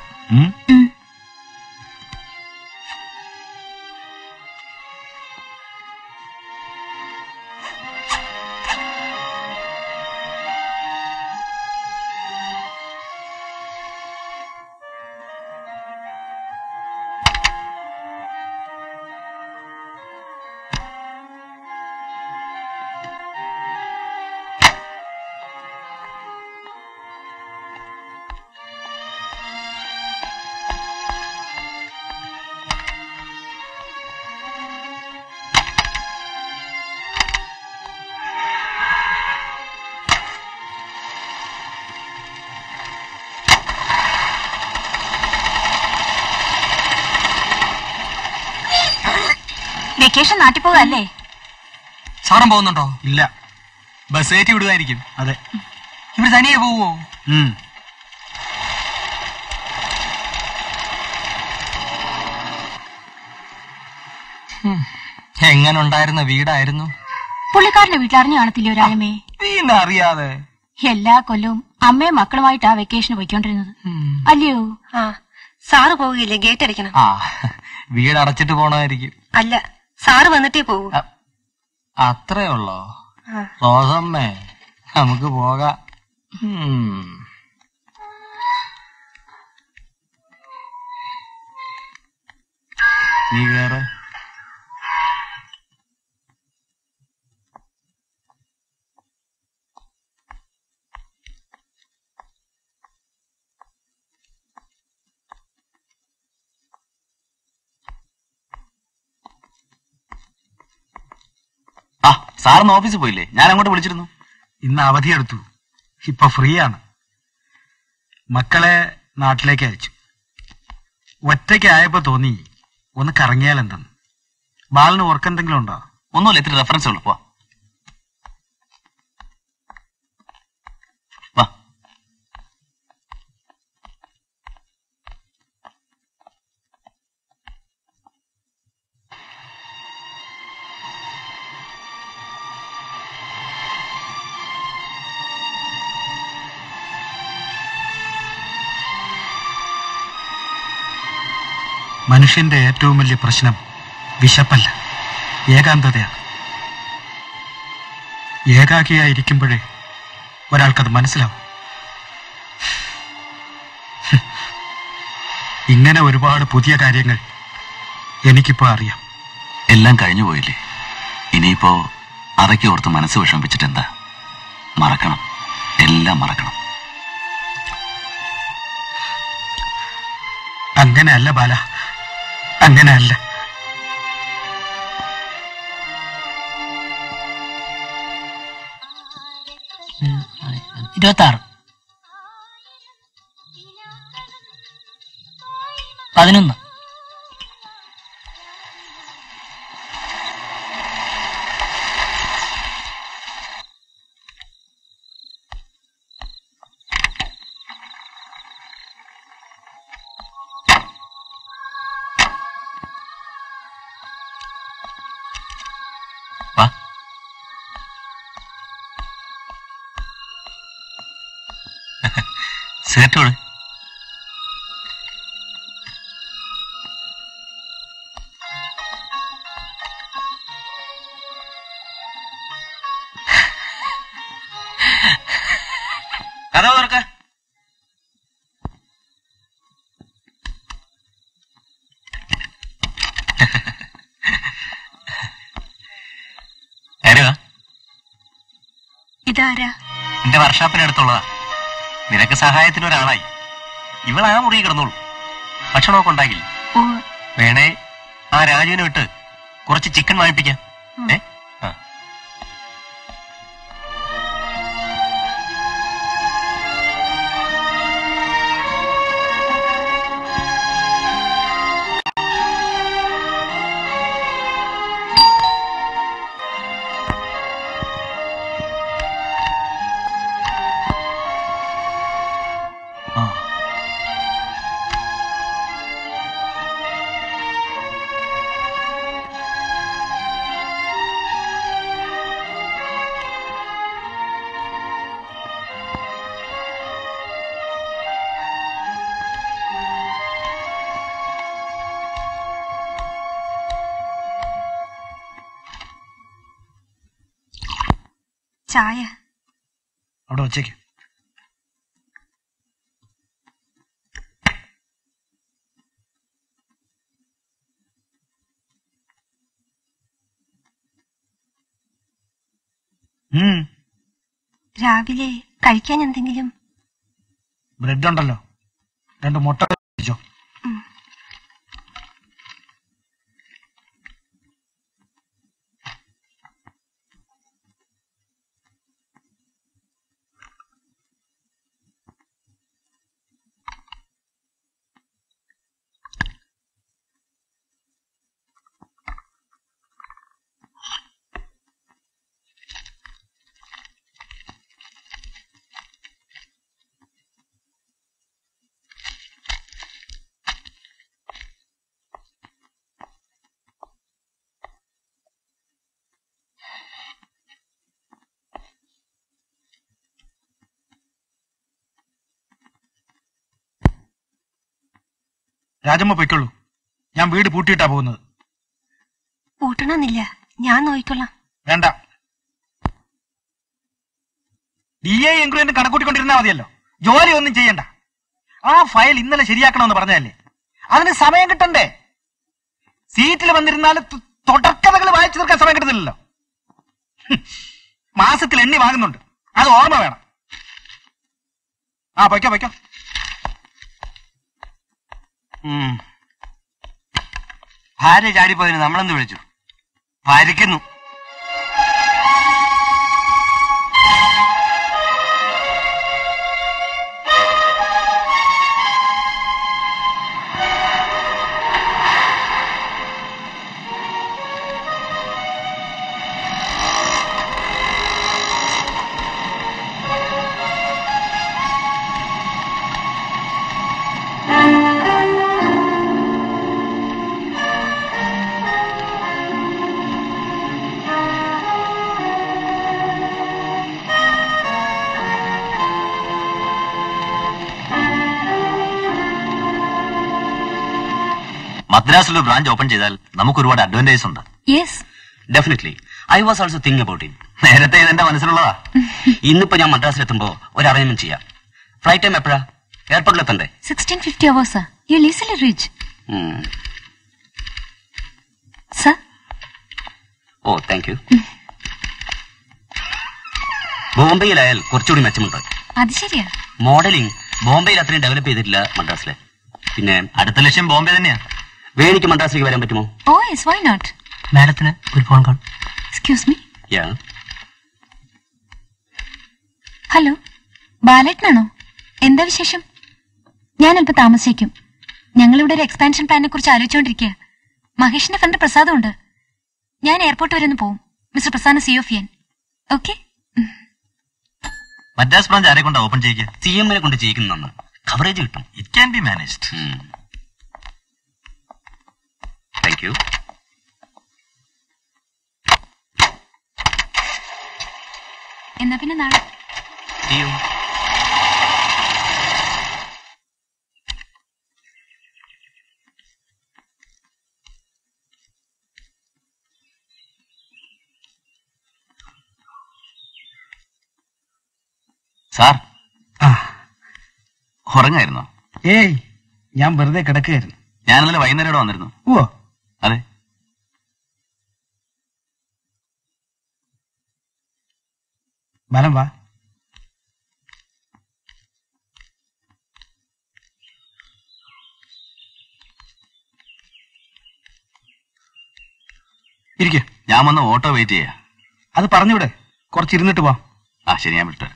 വെക്കേഷൻ നാട്ടിൽ പോകല്ലേ? സാറും പോകുന്നുണ്ടോ? ഇല്ല, ബസ് കയറ്റി വിടുമായിരിക്കും. അതെ. ഇവിടെ തനിയെ പോവോ? എങ്ങനെ ഉണ്ടായിരുന്ന വീടായിരുന്നു? പുള്ളിക്കാരന്റെ വീട്ടിലറിഞ്ഞു കാണത്തില്ലേ ഒരാളുമേ? പിന്നെ അറിയാതെ എല്ലാ കൊല്ലവും അമ്മയും മക്കളുമായിട്ടാ വെക്കേഷന് പോയിക്കൊണ്ടിരുന്നത്, അല്ലയോ? ആ, സാറ് പോവുകയില്ലേ? ഗേറ്റ് അടയ്ക്കണം. ആ, വീട് അടച്ചിട്ട് പോണായിരിക്കും. അല്ല, സാറ് വന്നിട്ടേ പോകൂ. അത്രേ ഉള്ളോ? റോസമ്മേ, നമുക്ക് പോകാം. നീ കേറ്. ആ, സാറിന്ന് ഓഫീസിൽ പോയില്ലേ? ഞാൻ അങ്ങോട്ട് വിളിച്ചിരുന്നു. ഇന്ന് അവധിയെടുത്തു, ഇപ്പൊ ഫ്രീ ആണ്. മക്കളെ നാട്ടിലേക്ക് അയച്ചു. ഒറ്റയ്ക്കായപ്പോ തോന്നി ഒന്ന് കറങ്ങിയാൽ എന്തെന്ന്. ബാലിന് ഓർക്കെന്തെങ്കിലും ഉണ്ടോ? ഒന്നുമില്ല, ഇത്തിരി റെഫറൻസ് ഉള്ളു. വാ വാ. മനുഷ്യന്റെ ഏറ്റവും വലിയ പ്രശ്നം വിശപ്പല്ല, ഏകാന്തതയാണ്. ഏകാകിയായിരിക്കുമ്പോഴേ ഒരാൾക്കത് മനസ്സിലാവും. ഇങ്ങനെ ഒരുപാട് പുതിയ കാര്യങ്ങൾ എനിക്കിപ്പോ അറിയാം. എല്ലാം കഴിഞ്ഞു പോയില്ലേ? ഇനിയിപ്പോ അതൊക്കെ ഓർത്ത് മനസ്സ് വിഷമിപ്പിച്ചിട്ടെന്താ? മറക്കണം, എല്ലാം മറക്കണം. അങ്ങനെയല്ല ബാല, അങ്ങനെയല്ല. ഇരുപത്തി ആറ് പതിനൊന്ന് സിഗരറ്റോട് കഥ തുറക്ക. ഇതാരാ? എന്റെ വർഷാപ്പിനടുത്തുള്ളതാ. നിനക്ക് സഹായത്തിന് ഒരാളായി. ഇവൾ ആ മുറി കിടന്നോളൂ. ഭക്ഷണമൊക്കെ ഉണ്ടാക്കില്ല. വേണേ ആ രാജുവിനെ വിട്ട് കുറച്ച് ചിക്കൻ വാങ്ങിപ്പിക്കാം. ഏ ആ ചായ അവിടെ വച്ചേക്ക്. രാവിലെ കഴിക്കാൻ എന്തെങ്കിലും? ബ്രെഡ് ഉണ്ടല്ലോ, രണ്ട് മുട്ട കഴിച്ചോ. രാജമ്മ പൊയ്ക്കൊള്ളൂ, ഞാൻ വീട് പൂട്ടിയിട്ടാ പോകുന്നത്. പൂട്ടണമെന്നില്ല, ഞാൻ നോക്കിക്കൊള്ളാം. വേണ്ട, ഡി എ എൻക്വയറിന് കണക്കൂട്ടിക്കൊണ്ടിരുന്നാ മതിയല്ലോ, ജോലി ഒന്നും ചെയ്യണ്ട. ആ ഫയൽ ഇന്നലെ ശരിയാക്കണമെന്ന് പറഞ്ഞതല്ലേ, അതിന് സമയം കിട്ടണ്ടേ? സീറ്റിൽ വന്നിരുന്നാൽ തുടക്കഥകൾ വായിച്ചു തീർക്കാൻ സമയം കിട്ടുന്നില്ലല്ലോ. മാസത്തിൽ എണ്ണി വാങ്ങുന്നുണ്ട്, അത് ഓർമ്മ വേണം. ആ പൊയ്ക്കോ പൊയ്ക്കോ. ഭാര്യ ചാടിപ്പോയതിന് നമ്മളെന്ത് വിളിച്ചു? ഭരിക്കുന്നു. മദ്രാസിൽ ഒരു ബ്രാഞ്ച് ഓപ്പൺ ചെയ്താൽ നമുക്ക് ഒരുപാട് അഡ്വാൻറ്റേജ് ഉണ്ട്. Yes, definitely. I was also think about it. നേരത്തെ ഇതെന്റെ മനസ്സിലുള്ളതാ. ഇന്നിപ്പോ ഞാൻ മദ്രാസിലെത്തുമ്പോ ഒരു അറേഞ്ച്മെന്റ് ചെയ്യാം. ഫ്ലൈറ്റ് ടൈം എപ്പോഴാ? എയർപോർട്ടിലെത്തണ്ടേ? Sixteen fifty hours. You easily reach. Sir. ഓ, താങ്ക് യു. ബോംബെയിലായാൽ കുറച്ചുകൂടി മെച്ചമുണ്ട്. അത് ശരിയാ. മോഡലിംഗ് ബോംബെയിൽ അത്രയും ഡെവലപ്പ് ചെയ്തിട്ടില്ല മദ്രാസിലെ. പിന്നെ അടുത്ത ലക്ഷ്യം ബോംബെ തന്നെയാ. വേണിക്ക് മദ്രാസിലേക്ക് വരാൻ പറ്റുമോ? Oh yes, why not. മാഡത്തിന് ഒരു phone call. Excuse me. Yeah. Hello, ബാലേട്ടനാണോ? എന്താ വിശേഷം? ഞാൻ അല്പം താമസിക്കും. ഞങ്ങളിവിടെ ഒരു എക്സ്പാൻഷൻ പ്ലാനിനെ കുറിച്ച് ആലോചിച്ചുകൊണ്ടിരിക്കുക. മഹേഷിന്റെ ഫ്രണ്ട് പ്രസാദം ഉണ്ട്. ഞാൻ എയർപോർട്ട് വരെ ഒന്ന് പോവും. മിസ്റ്റർ പ്രസാദ് സി ഓഫ് ചെയ്യാൻ. ഓക്കെ. മദ്രാസ് ബ്രാഞ്ച് ആരെ കൊണ്ട് ഓപ്പൺ ചെയ്യിക്കുക? സി എമ്മിനെ കൊണ്ട് ചെയ്യിക്കുന്ന കവറേജ് കിട്ടും. It can be managed. Thank you. എന്നാ പിന്നെ നാളെ. സാർ, ഉറങ്ങായിരുന്നോ? ഏയ്, ഞാൻ വെറുതെ കിടക്കുകയായിരുന്നു. ഞാൻ ഇന്നലെ വൈകുന്നേരം ഇവിടെ വന്നിരുന്നു. ഓ അതെ. ബലം വാ. ഇരിക്കെ. ഞാൻ വന്ന് ഓട്ടോ വെയിറ്റ് ചെയ്യാ. അത് പറഞ്ഞൂടെ? കുറച്ചിരുന്നിട്ട് പോവാം. ആ ശരി, ഞാൻ വിട്ടു.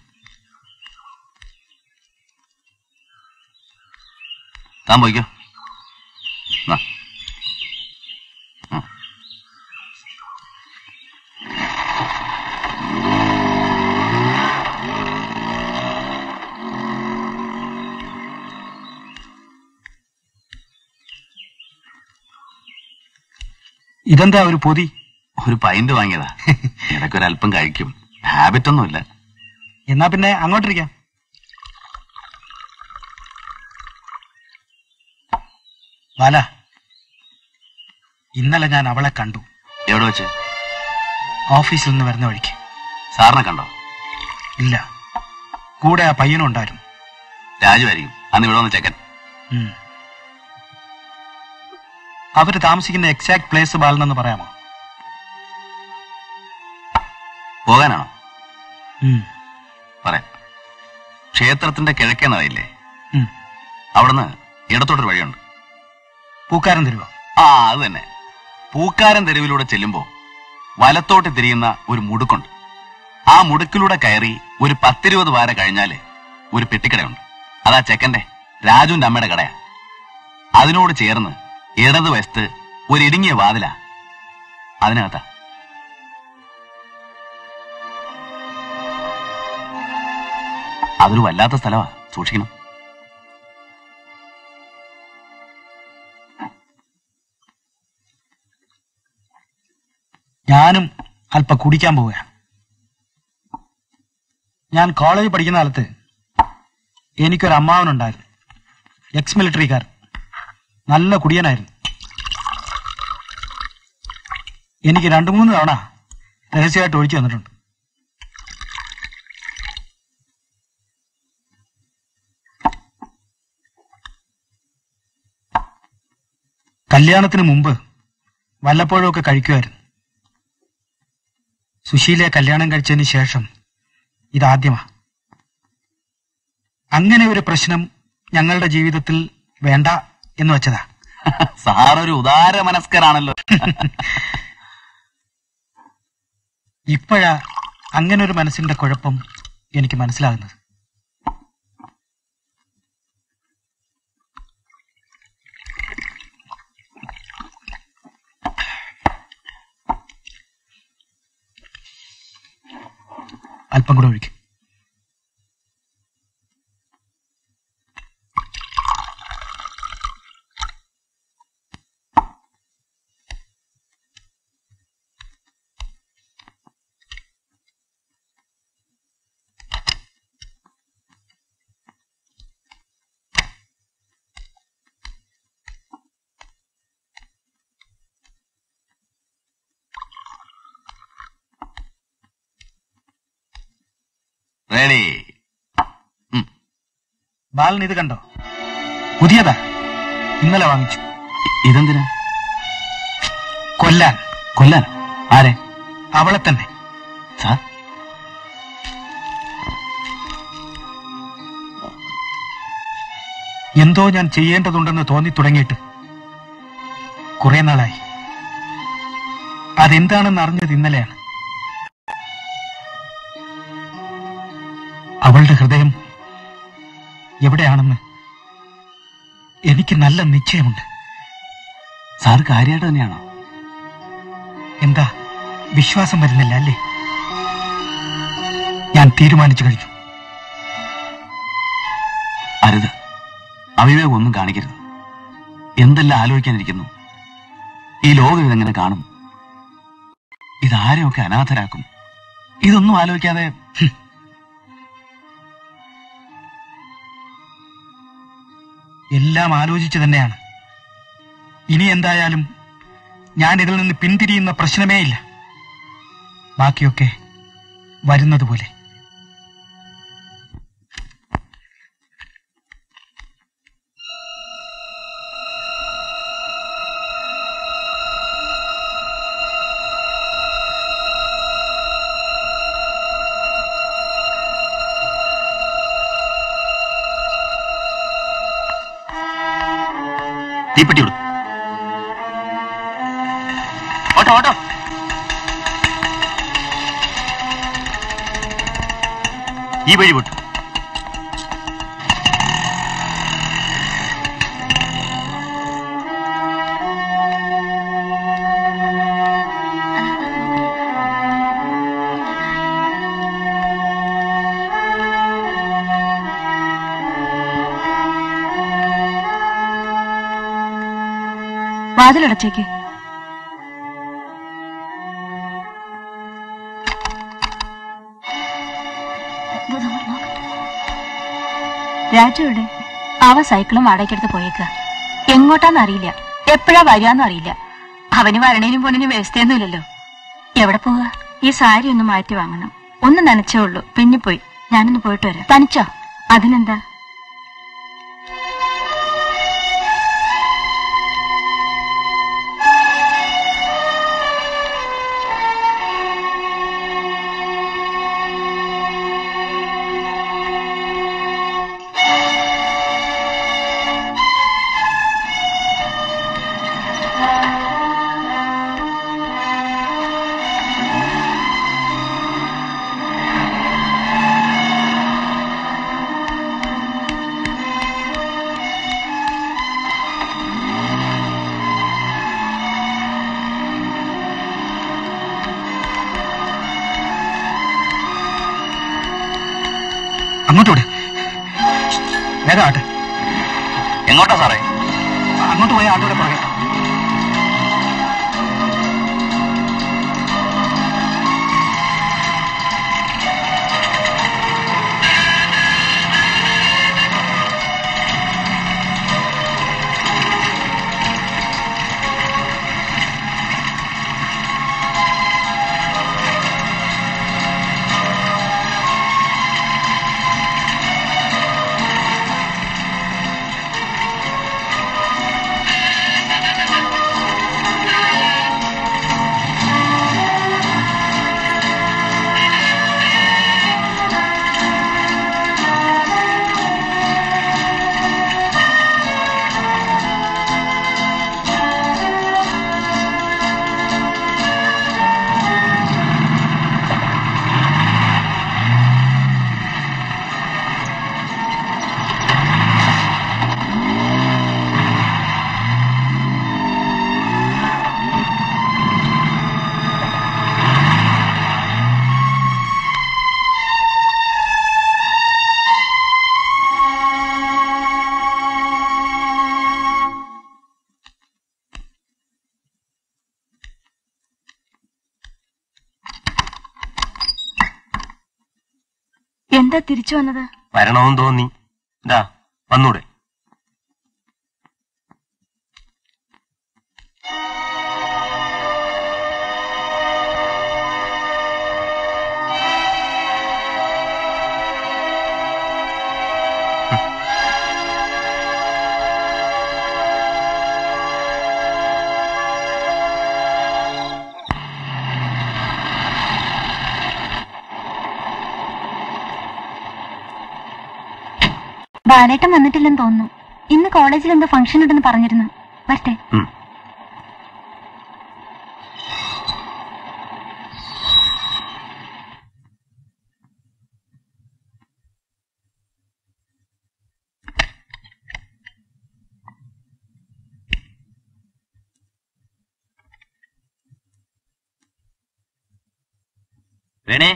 താൻ പോയിക്കോ. ഇതെന്താ ഒരു പൊതി? ഒരു പൈന്റ് വാങ്ങിയതാ. ഇടയ്ക്ക് ഒരല്പം കഴിക്കും. ഹാബിറ്റ് ഒന്നുമില്ല. എന്നാ പിന്നെ അങ്ങോട്ടിരിക്കാം. ബാല, ഇന്നലെ ഞാൻ അവളെ കണ്ടു. എവിടെ വെച്ച്? ഓഫീസിൽ നിന്ന് വരുന്ന വഴിക്ക്. സാറിനെ കണ്ടോ? ഇല്ല, കൂടെ ആ പയ്യനും ഉണ്ടായിരുന്നു. രാജുവായിരിക്കും. അന്ന് ഇവിടെ വന്ന് ചെക്കൻ. അവര് താമസിക്കുന്ന എക്സാക്ട് പ്ലേസ് ബാലനെന്ന് പറയാമോ? പോകാനാണോ? പറയാം. ക്ഷേത്രത്തിന്റെ കിഴക്കേ നടയില്ലേ, അവിടുന്ന് ഇടത്തോട്ടൊരു വഴിയുണ്ട്. പൂക്കാരൻ തെരുവോ? ആ, അത് തന്നെ. പൂക്കാരൻ തെരുവിലൂടെ ചെല്ലുമ്പോ വലത്തോട്ട് തിരിയുന്ന ഒരു മുടുക്കുണ്ട്. ആ മുടുക്കിലൂടെ കയറി ഒരു പത്തിരുപത് വാര കഴിഞ്ഞാല് ഒരു പെട്ടിക്കടയുണ്ട്. അതാ ചെക്കന്റെ രാജുവിന്റെ അമ്മയുടെ കടയാ. അതിനോട് ചേർന്ന് ഇടതുവശത്ത് ഒരു ഇടുങ്ങിയ വാതിലാ. അതിനകത്താ. അതൊരു വല്ലാത്ത സ്ഥലമാ, സൂക്ഷിക്കണം. ഞാനും അല്പം കുടിക്കാൻ പോവുകയാണ്. ഞാൻ കോളേജ് പഠിക്കുന്ന കാലത്ത് എനിക്കൊരു അമ്മാവനുണ്ടായിരുന്നു. എക്സ് മിലിറ്ററിക്കാരൻ. നല്ല കുടിയനായിരുന്നു. എനിക്ക് രണ്ടു മൂന്ന് തവണ രഹസ്യമായിട്ട് ഒഴിച്ചു തന്നിട്ടുണ്ട്. കല്യാണത്തിന് മുമ്പ് വല്ലപ്പോഴും ഒക്കെ കഴിക്കുമായിരുന്നു. സുശീലയെ കല്യാണം കഴിച്ചതിന് ശേഷം ഇതാദ്യമാ. അങ്ങനെ ഒരു പ്രശ്നം ഞങ്ങളുടെ ജീവിതത്തിൽ വേണ്ട എന്ന് വെച്ചതാ. സാറൊരു ഉദാര മനസ്കരാണല്ലോ. ഇപ്പോഴാ അങ്ങനെ ഒരു മനസ്സിന്റെ കുഴപ്പം എനിക്ക് മനസ്സിലാകുന്നത്. അല്പം കൂടെ ഒഴിക്കും. റെഡി. ബാലൻ ഇത് കണ്ടോ? പുതിയതാ, ഇന്നലെ വാങ്ങിച്ചു. ഇതെന്തിനാ? കൊല്ലാൻ. കൊല്ലാൻ? ആരെ? അവളെ തന്നെ. സാർ, എന്തോ ഞാൻ ചെയ്യേണ്ടതുണ്ടെന്ന് തോന്നി തുടങ്ങിയിട്ട് കുറെ നാളായി. അതെന്താണെന്ന് അറിഞ്ഞത് ഇന്നലെയാണ്. അവളുടെ ഹൃദയം എവിടെയാണെന്ന് എനിക്ക് നല്ല നിശ്ചയമുണ്ട്. സാർ കാര്യമായിട്ട് തന്നെയാണോ? എന്താ വിശ്വാസം വരുന്നില്ല അല്ലേ? ഞാൻ തീരുമാനിച്ചു കഴിഞ്ഞു. അരുത്, അവിവേകം ഒന്നും കാണിക്കരുത്. എന്തെല്ലാം ആലോചിക്കാനിരിക്കുന്നു. ഈ ലോകം ഇതെങ്ങനെ കാണും? ഇതാരെയൊക്കെ അനാഥരാക്കും? ഇതൊന്നും ആലോചിക്കാതെ എല്ലാം ആലോചിച്ചു തന്നെയാണ്. ഇനി എന്തായാലും ഞാൻ ഇതിൽ നിന്ന് പിന്തിരിയുന്ന പ്രശ്നമേ ഇല്ല. ബാക്കിയൊക്കെ വരുന്നത് പോലെ. തീപ്പെട്ടി വിടും. Auto auto. ഈ വഴി വിട്ടു. വാതിലടച്ചേക്ക്. രാജു ഇവിടെ? അവ സൈക്കിളും വാടകയ്ക്കെടുത്ത് പോയേക്ക. എങ്ങോട്ടാന്ന് അറിയില്ല, എപ്പോഴാ വരികയെന്നും അറിയില്ല. അവന് വരണേനും പോണിനും വ്യവസ്ഥയൊന്നുമില്ലല്ലോ. എവിടെ പോവുക? ഈ സാരി ഒന്ന് മാറ്റി വാങ്ങണം. ഒന്ന് നനച്ചേ ഉള്ളൂ, പിന്നെ പോയി. ഞാനൊന്ന് പോയിട്ട് വരാം. തനിച്ചോ? അതിനെന്താ? അങ്ങോട്ടോട്. വേഗം ആട്ടെ. എങ്ങോട്ടാ സാറേ? അങ്ങോട്ട് പോയ ആട്ടോടെ പുറകെ. എന്താ തിരിച്ചു വന്നത്? വരണമെന്ന് തോന്നി. ഇതാ വന്നൂടെ? ബാലേട്ടൻ വന്നിട്ടില്ലെന്ന് തോന്നുന്നു. ഇന്ന് കോളേജിൽ എന്തോ ഫംഗ്ഷൻ ഉണ്ടെന്ന് പറഞ്ഞിരുന്നു. വരട്ടെ. വേണേ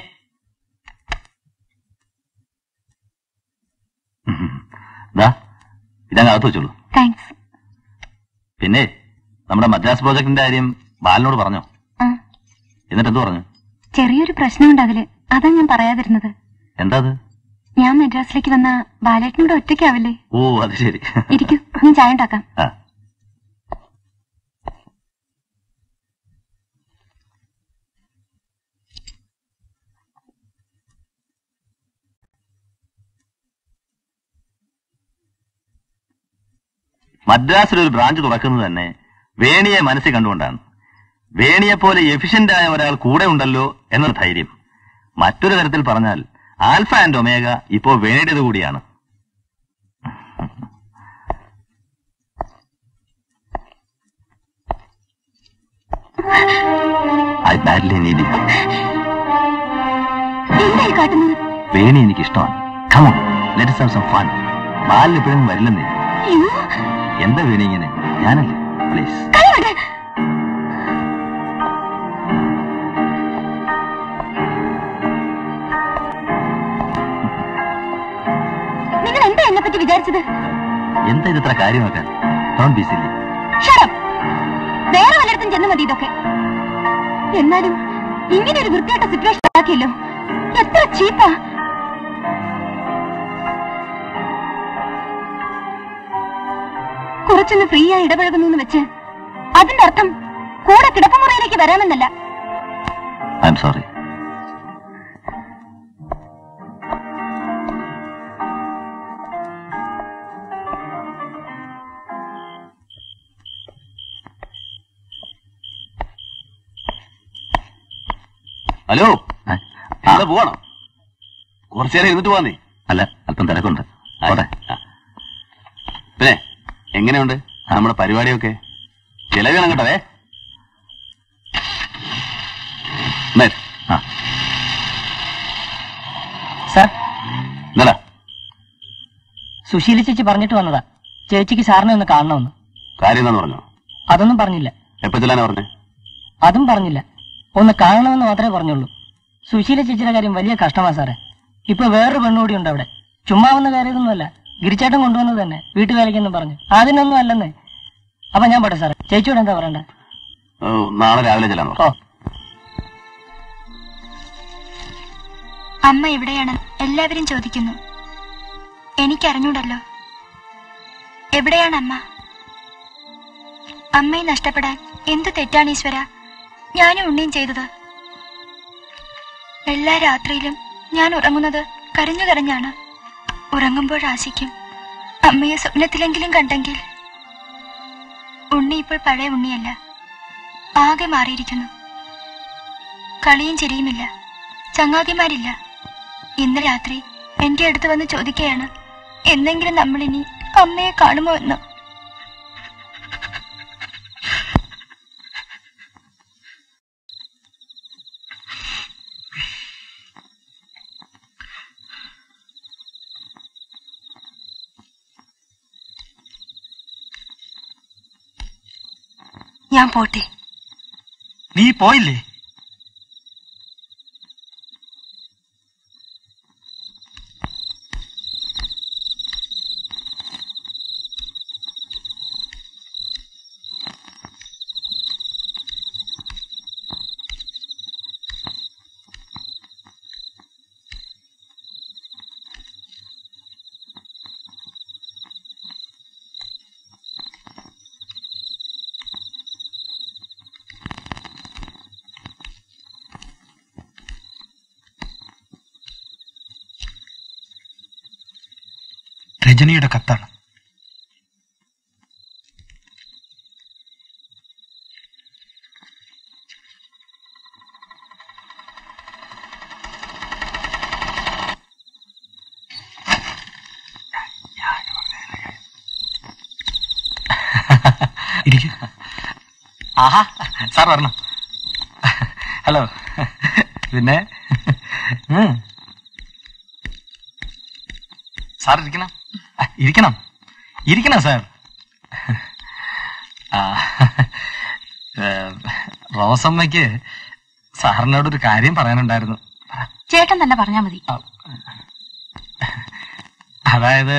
ഇതങ്ങകത്ത് വെച്ചോളൂ. താങ്ക്സ്. പിന്നെ നമ്മുടെ മദ്രാസ് പ്രോജക്ടിന്റെ കാര്യം ബാലനോട് പറഞ്ഞോ? എന്നിട്ട് എന്ത് പറഞ്ഞു? ചെറിയൊരു പ്രശ്നമുണ്ട് അതില്. അതാ ഞാൻ പറയാതിരുന്നത്. എന്താ അത്? ഞാൻ മദ്രാസിലേക്ക് വന്ന ബാലേട്ടനോട് ഒറ്റയ്ക്കാവില്ലേ? ഓ അത് ശരി. ഇരിക്കൂ, ഞാൻ ചായ ഉണ്ടാക്കാം. മദ്രാസിൽ ഒരു ബ്രാഞ്ച് തുറക്കുന്നത് തന്നെ വേണിയെ മനസ്സിൽ കണ്ടുകൊണ്ടാണ്. വേണിയെ പോലെ എഫിഷ്യന്റ് ആയ ഒരാൾ കൂടെ ഉണ്ടല്ലോ എന്നൊരു ധൈര്യം. മറ്റൊരു തരത്തിൽ പറഞ്ഞാൽ ആൽഫ ആൻഡ് ഒമേഗ ഇപ്പോ വേണിയുടേത് കൂടിയാണ്. I badly need you. എന്തായി കാട്ടുന്നത്? വേണി എനിക്ക് ഇഷ്ടമാണ്. Come on, let us have some fun. ബാലിന് ഇപ്പോഴും വരില്ലെന്നേ. എന്താ വേണി ഇങ്ങനെ? ഞാനല്ലേ, പ്ലീസ്. നിങ്ങൾ എന്താ എന്നെ പറ്റി വിചാരിച്ചത്? എന്താ ഇത് ഇത്ര കാര്യമാക്കാൻ? Don't be silly. Shut up. വേറെ വല്ലയിടത്തും ചെന്ന് മതി ഇതൊക്കെ. എന്നാലും ഇങ്ങനെ ഒരു വൃത്തിയായിട്ട സിറ്റുവേഷൻ ആക്കിയല്ലോ. എത്ര ചീപ്പാ. കുറച്ചൊന്ന് ഫ്രീ ആയി ഇടപഴകുന്നു വെച്ച് അതിന്റെ അർത്ഥം കൂടെ കിടപ്പുമുറിയിലേക്ക് വരാമെന്നല്ല. I'm sorry. ഹലോ, എന്താ പോവാണോ? കുറച്ചു നേരം ഇരുന്നിട്ട് പോവാന്നേ. അല്ല, അല്പം തിരക്കുണ്ട്. പിന്നെ എങ്ങനെയുണ്ട് നമ്മുടെ പരിപാടിയൊക്കെ? ചിലവേണം കേട്ടവേ. സാർ, എന്താ സുശീല ചേച്ചി പറഞ്ഞിട്ട് വന്നതാ, ചേച്ചിക്ക് സാറിനെ ഒന്ന് കാണണമെന്ന്. കാര്യം എന്താന്ന് പറഞ്ഞോ? അതൊന്നും പറഞ്ഞില്ല. എപ്പോ ചെല്ലാനാ പറഞ്ഞേ? അതും പറഞ്ഞില്ല. ഒന്ന് കാണണമെന്ന് മാത്രമേ പറഞ്ഞുള്ളൂ. സുശീല ചേച്ചിയുടെ കാര്യം വലിയ കഷ്ടമാ സാറേ. ഇപ്പൊ വേറൊരു പെണ്ണുകൂടി ഉണ്ട് അവിടെ. ചുമ്മാ വന്ന കാര്യമൊന്നുമല്ല, ഗിരിച്ചേട്ടൻ കൊണ്ടുവന്നത് തന്നെ വീട്ടുവേലയ്ക്കെന്ന് പറഞ്ഞു. അതിനൊന്നും അല്ലെന്നേ. അപ്പൊ ഞാൻ പോട്ടെ സാറേ. ചേച്ചിയോട് എന്താ പറയണ്ടേ? നാളെ രാവിലെ ചെല്ലാൻ ഓ. അമ്മ എവിടെയാണ് എല്ലാവരും ചോദിക്കുന്നു. എനിക്കറിഞ്ഞൂടല്ലോ. എവിടെയാണ് അമ്മ? അമ്മയെ നഷ്ടപ്പെടാൻ എന്ത് തെറ്റാണ് ഈശ്വര ഞാനും ഉണ്ണിയും ചെയ്തത്? എല്ലാ രാത്രിയിലും ഞാൻ ഉറങ്ങുന്നത് കരഞ്ഞു കരഞ്ഞാണ്. ഉറങ്ങുമ്പോൾ ആശിക്കും അമ്മയെ സ്വപ്നത്തിലെങ്കിലും കണ്ടെങ്കിൽ. ഉണ്ണി ഇപ്പോൾ പഴയ ഉണ്ണിയല്ല, ആകെ മാറിയിരിക്കുന്നു. കളിയും ചിരിയുമില്ല, ചങ്ങാതിമാരില്ല. ഇന്ന് രാത്രി എന്റെ അടുത്ത് വന്ന് ചോദിക്കുകയാണ് എന്നെങ്കിലും നമ്മളിനി അമ്മയെ കാണുമോ എന്ന്. ഞാൻ പോട്ടെ. നീ പോയില്ലേ? രജനിയുടെ കത്താണ്. ആഹാ, സാർ വരണം. ഹലോ. പിന്നെ സാർ ഇരിക്കണം. ഇരിക്കണം ഇരിക്കണം സാർ. റോസമ്മയ്ക്ക് സാറിനോടൊരു കാര്യം പറയാനുണ്ടായിരുന്നു. ചേട്ടൻ തന്നെ പറഞ്ഞാ മതി. അതായത്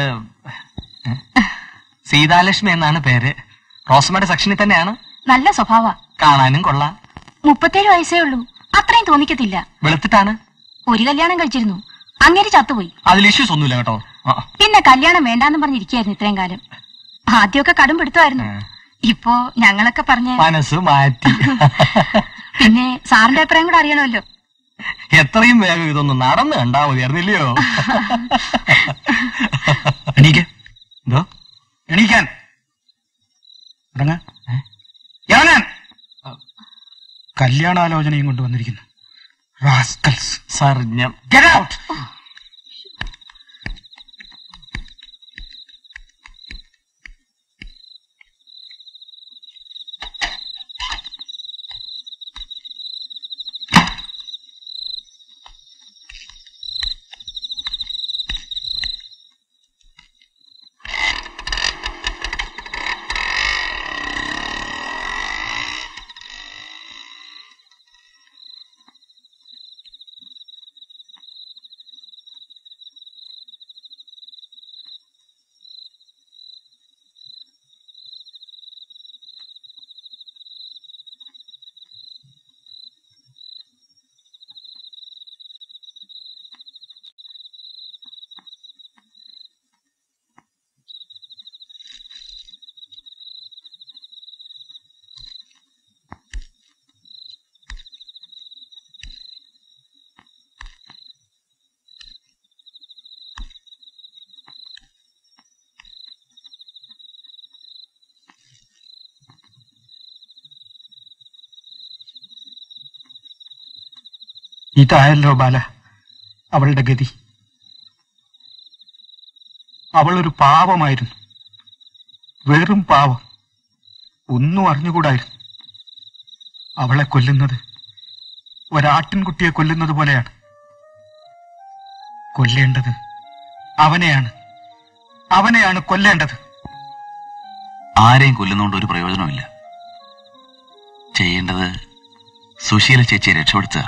സീതാലക്ഷ്മി എന്നാണ് പേര്. റോസമ്മയുടെ സെക്ഷനിൽ തന്നെയാണ്. നല്ല സ്വഭാവ, കാണാനും കൊള്ളാം. മുപ്പത്തേഴ് വയസ്സേ ഉള്ളൂ. അത്രയും തോന്നിക്കത്തില്ല. വെളുത്തിട്ടാണ്. ഒരു കല്യാണം കഴിച്ചിരുന്നു, അങ്ങനെ ചത്തുപോയി. അതിൽ ഇഷ്യൂസ് ഒന്നുമില്ല കേട്ടോ. പിന്നെ കല്യാണം വേണ്ടാന്ന് പറഞ്ഞിരിക്കായിരുന്നു ഇത്രയും കാലം. ആദ്യമൊക്കെ കടും പിടുത്തമായിരുന്നു. ഇപ്പോ ഞങ്ങളൊക്കെ പറഞ്ഞ് മനസ്സ് മാറ്റി. പിന്നെ സാറിന്റെ അഭിപ്രായം കൂടെ അറിയണമല്ലോ. എത്രയും വേഗം ഇതൊന്നും നടന്നു കണ്ടാ മതിയായിരുന്നില്ലയോ? എണീക്ക്. എന്തോ എണീക്കാൻ? ഇറങ്ങാൻ. കല്യാണാലോചനയും കൊണ്ട് വന്നിരിക്കുന്നു. റാസ്കൽസ്. സാർ ഞാൻ ഗെറ്റ് ഔട്ട്. ഇതായല്ലോ ബാല അവളുടെ ഗതി. അവളൊരു പാവമായിരുന്നു, വെറും പാവം. ഒന്നും അറിഞ്ഞുകൂടായിരുന്നു. അവളെ കൊല്ലുന്നത് ഒരാട്ടിൻകുട്ടിയെ കൊല്ലുന്നത് പോലെയാണ്. കൊല്ലേണ്ടത് അവനെയാണ്, അവനെയാണ് കൊല്ലേണ്ടത്. ആരെയും കൊല്ലുന്നോണ്ട് ഒരു പ്രയോജനമില്ല. ചെയ്യേണ്ടത് സുശീല ചേച്ചിയെ രക്ഷപ്പെടുത്തുക.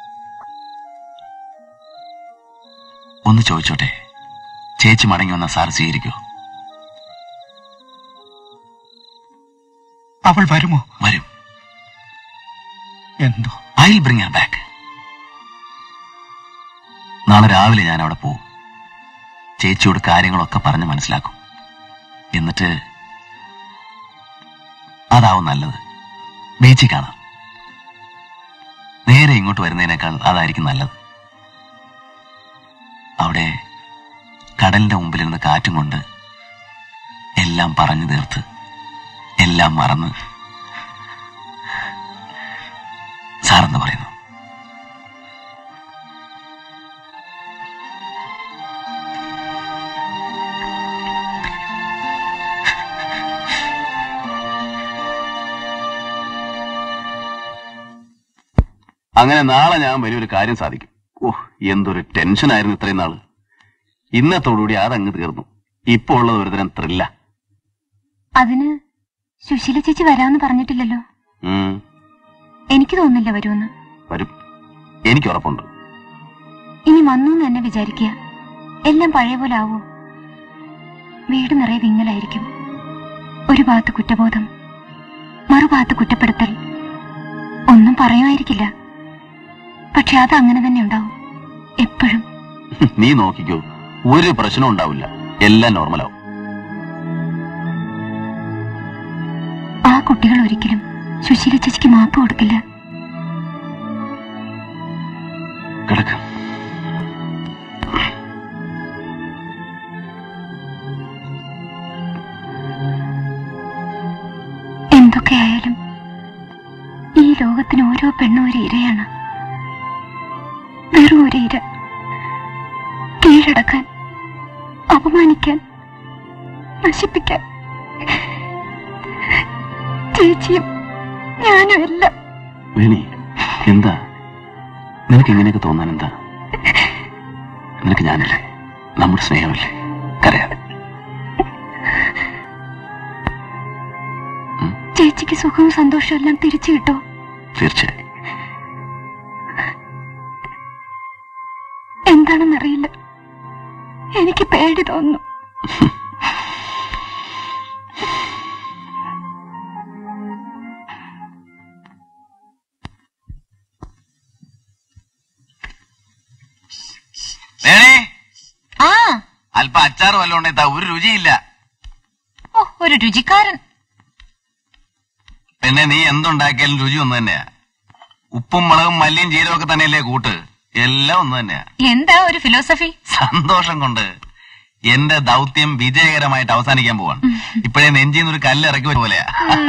ഒന്ന് ചോദിച്ചോട്ടെ, ചേച്ചി മടങ്ങി വന്ന സാർ സ്വീകരിക്കോ? അവൾ വരുമോ? വരും. എന്തോ I will bring her back. നാളെ രാവിലെ ഞാൻ അവിടെ പോവും. ചേച്ചിയോട് കാര്യങ്ങളൊക്കെ പറഞ്ഞ് മനസ്സിലാക്കും. എന്നിട്ട് അതാവും നല്ലത്. ബീച്ചിൽ കാണാം. നേരെ ഇങ്ങോട്ട് വരുന്നതിനേക്കാൾ അതായിരിക്കും നല്ലത്. അവിടെ കടലിന്റെ മുമ്പിലിരുന്ന് കാറ്റും കൊണ്ട് എല്ലാം പറഞ്ഞു തീർത്ത് എല്ലാം മറന്ന് സാറെന്ന് പറയുന്നു. അങ്ങനെ നാളെ ഞാൻ വലിയൊരു കാര്യം സാധിക്കും. ഓഹ്, എന്തൊരു ടെൻഷനായിരുന്നു ഇത്രയും നാള്. ഇന്നത്തോടുകൂടി അതങ്ങ് തീർന്നു. ഇപ്പൊ ഉള്ളത് ഒരുതരം ത്രില്ല. അതിന് സുശീല ചേച്ചി വരാമെന്ന് പറഞ്ഞിട്ടില്ലല്ലോ. ഉം, എനിക്ക് തോന്നുന്നില്ല വരുമെന്ന്. വരും, എനിക്ക് ഉറപ്പുണ്ട്. ഇനി വന്നു എന്ന് തന്നെ വിചാരിക്കുക. എല്ലാം പഴയ പോലെ ആവോ? വീട് നിറയെ വിങ്ങലായിരിക്കും. ഒരു ഭാഗത്ത് കുറ്റബോധം, മറുഭാഗത്ത് കുറ്റപ്പെടുത്തൽ. ഒന്നും പറയുമായിരിക്കില്ല, പക്ഷെ അത് അങ്ങനെ തന്നെ ഉണ്ടാവും എപ്പോഴും. നീ നോക്കിക്കോ, ഒരു പ്രശ്നം ഉണ്ടാവില്ല. എല്ലാം നോർമലാവും. ആ കുട്ടികൾ ഒരിക്കലും സുശീല ചേച്ചിക്ക് മാപ്പ് കൊടുക്കില്ല. കിടക്ക. എന്തൊക്കെയായാലും ഈ ലോകത്തിന് ഓരോ പെണ്ണും ഒരു ഇരയാണ്. വെറും ഒരു ഇര. കീഴടക്കാൻ, അപമാനിക്കാൻ, നശിപ്പിക്കാൻ. ചേച്ചിയും ഞാനും എല്ലാം. വേണി, എന്താ നിനക്ക് ഇങ്ങനെയൊക്കെ തോന്നാൻ? എന്താ? നിനക്ക് ഞാനില്ലേ, നമ്മുടെ സ്നേഹമില്ലേ? കരയാതെ. ചേച്ചിക്ക് സുഖവും സന്തോഷവും എല്ലാം തിരിച്ചു കിട്ടോ? തീർച്ചയായും. എന്താണെന്നറിയില്ല, എനിക്ക് പേടി തോന്നുന്നു. ആ, അല്പ അച്ചാറ് വല്ലതും ഉണ്ടെത്താ ഒരു രുചിയില്ല. ഓ, ഒരു രുചിക്കാരൻ. പിന്നെ നീ എന്തുണ്ടാക്കിയാലും രുചി ഒന്ന് തന്നെയാ. ഉപ്പും മുളകും മല്ലിയും ജീരകം ഒക്കെ തന്നെയല്ലേ കൂട്ട്? എല്ലാം ഒന്ന് തന്നെയാ. എന്താ ഒരു ഫിലോസഫി? സന്തോഷം കൊണ്ട് എന്റെ ദൗത്യം വിജയകരമായിട്ട് അവസാനിക്കാൻ പോവാണ്. ഇപ്പോഴേ നെഞ്ചിന്ന് ഒരു കല്ല് ഇറക്കി പോലെയാ.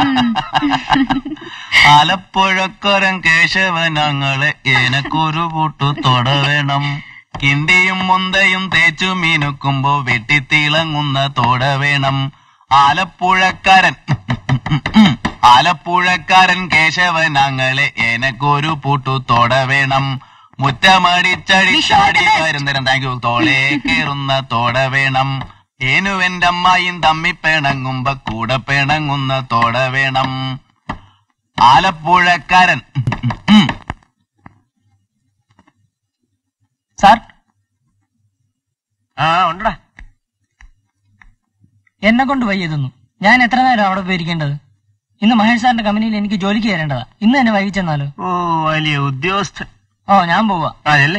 ആലപ്പുഴക്കരം കേശവനങ്ങളെ എനക്കൊരു പൂട്ടു തൊട വേണം. കിണ്ടിയും മുന്തയും തേച്ചു മീനുക്കുമ്പോ വെട്ടിത്തിളങ്ങുന്ന തോട വേണം. ആലപ്പുഴക്കാരൻ ആലപ്പുഴക്കാരൻ കേശവനങ്ങളെ എനക്കൊരു പൂട്ടു തൊട വേണം. മുറ്റമടിച്ചടിച്ചാടി വരുന്നേരം താങ്ക് യു തോളെ കേറുന്ന തോട വേണം. ഏനുവെന്റെ അമ്മായും തമ്മി പിണങ്ങുമ്പോ കൂടെ പിണങ്ങുന്ന തോട വേണം. ആലപ്പുഴക്കാരൻ. സാർ. ആ ഉണ്ടടാ. എന്നെ കൊണ്ട് വയ്യതൊന്നും. ഞാൻ എത്ര നേരം അവിടെ പോയിരിക്കേണ്ടത്? ഇന്ന് മഹേഷ് സാറിന്റെ കമ്പനിയിൽ എനിക്ക് ജോലിക്ക് കയറേണ്ടതാ. ഇന്ന് തന്നെ വൈകിച്ചെന്നാലോ? ഓ, വലിയ ഉദ്യോഗസ്ഥൻ. ഓ, ഞാൻ പോവാ. അതല്ലേ?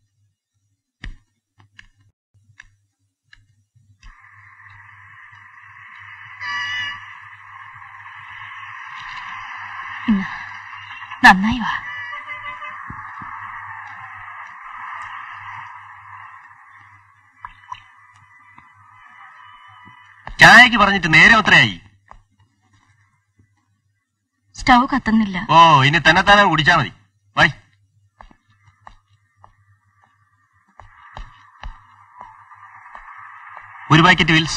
നന്നായി വാ. ചായക്ക് പറഞ്ഞിട്ട് നേരെ എത്രയായി? സ്റ്റൗ കത്തുന്നില്ല. ഓ, ഇനി തന്നെ തന്നെ കുടിച്ചാ മതി. വൈ. ഒരു പാക്കറ്റ് വിൽസ്.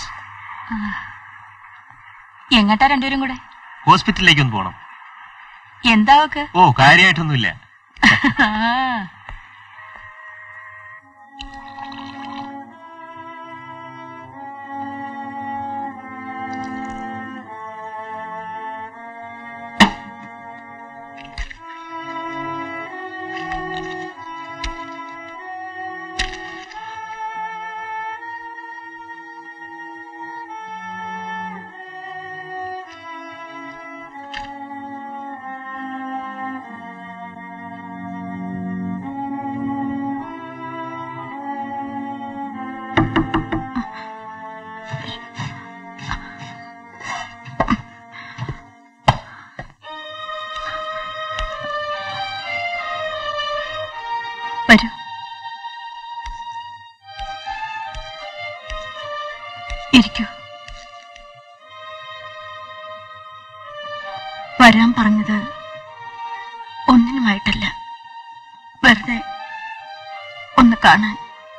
എങ്ങട്ടാ രണ്ടുപേരും കൂടെ? ഹോസ്പിറ്റലിലേക്ക് ഒന്ന് പോകണം. എന്താ ഒക്കെ? ഓ, കാര്യമായിട്ടൊന്നുമില്ല. വരൂ. ഇരിക്കൂ. വരാൻ പറഞ്ഞത് ഒന്നിനുമായിട്ടല്ല, വെറുതെ ഒന്ന് കാണാൻ.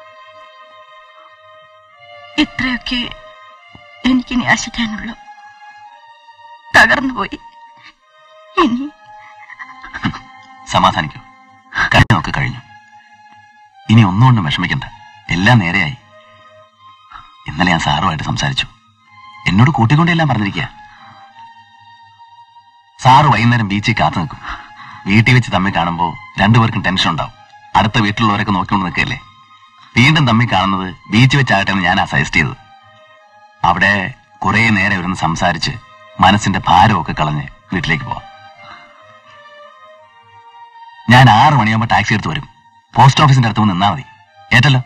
ഇത്രയൊക്കെ എനിക്കിനി ആശിക്കാനുള്ളൂ. തകർന്നുപോയി. ഇനി സമാധാനിക്കൂ. കഴിഞ്ഞൊക്കെ കഴിഞ്ഞു. ഇനി ഒന്നുകൊണ്ടും വിഷമിക്കണ്ട. എല്ലാം നേരെയായി. ഇന്നലെ ഞാൻ സാറുമായിട്ട് സംസാരിച്ചു. എന്നോട് കൂട്ടിക്കൊണ്ടെല്ലാം പറഞ്ഞിരിക്കുക. സാറ് വൈകുന്നേരം ബീച്ചിൽ കാത്തു നിൽക്കും. വീട്ടിൽ വെച്ച് തമ്മിൽ കാണുമ്പോൾ രണ്ടുപേർക്കും ടെൻഷൻ ഉണ്ടാവും. അടുത്ത വീട്ടിലുള്ളവരൊക്കെ നോക്കിക്കൊണ്ട് നിൽക്കല്ലേ. വീണ്ടും തമ്മിൽ കാണുന്നത് ബീച്ച് വെച്ചാകട്ടെ എന്ന് ഞാനാ സജസ്റ്റ് ചെയ്തത്. അവിടെ കുറെ നേരം ഇരുന്ന് സംസാരിച്ച് മനസ്സിന്റെ ഭാരമൊക്കെ കളഞ്ഞ് വീട്ടിലേക്ക് പോവാം. ഞാൻ ആറ് മണിയാകുമ്പോൾ ടാക്സി എടുത്ത് വരും. പോസ്റ്റ് ഓഫീസിന്റെ അടുത്ത് നിന്നാ മതി. ഏറ്റല്ലോ?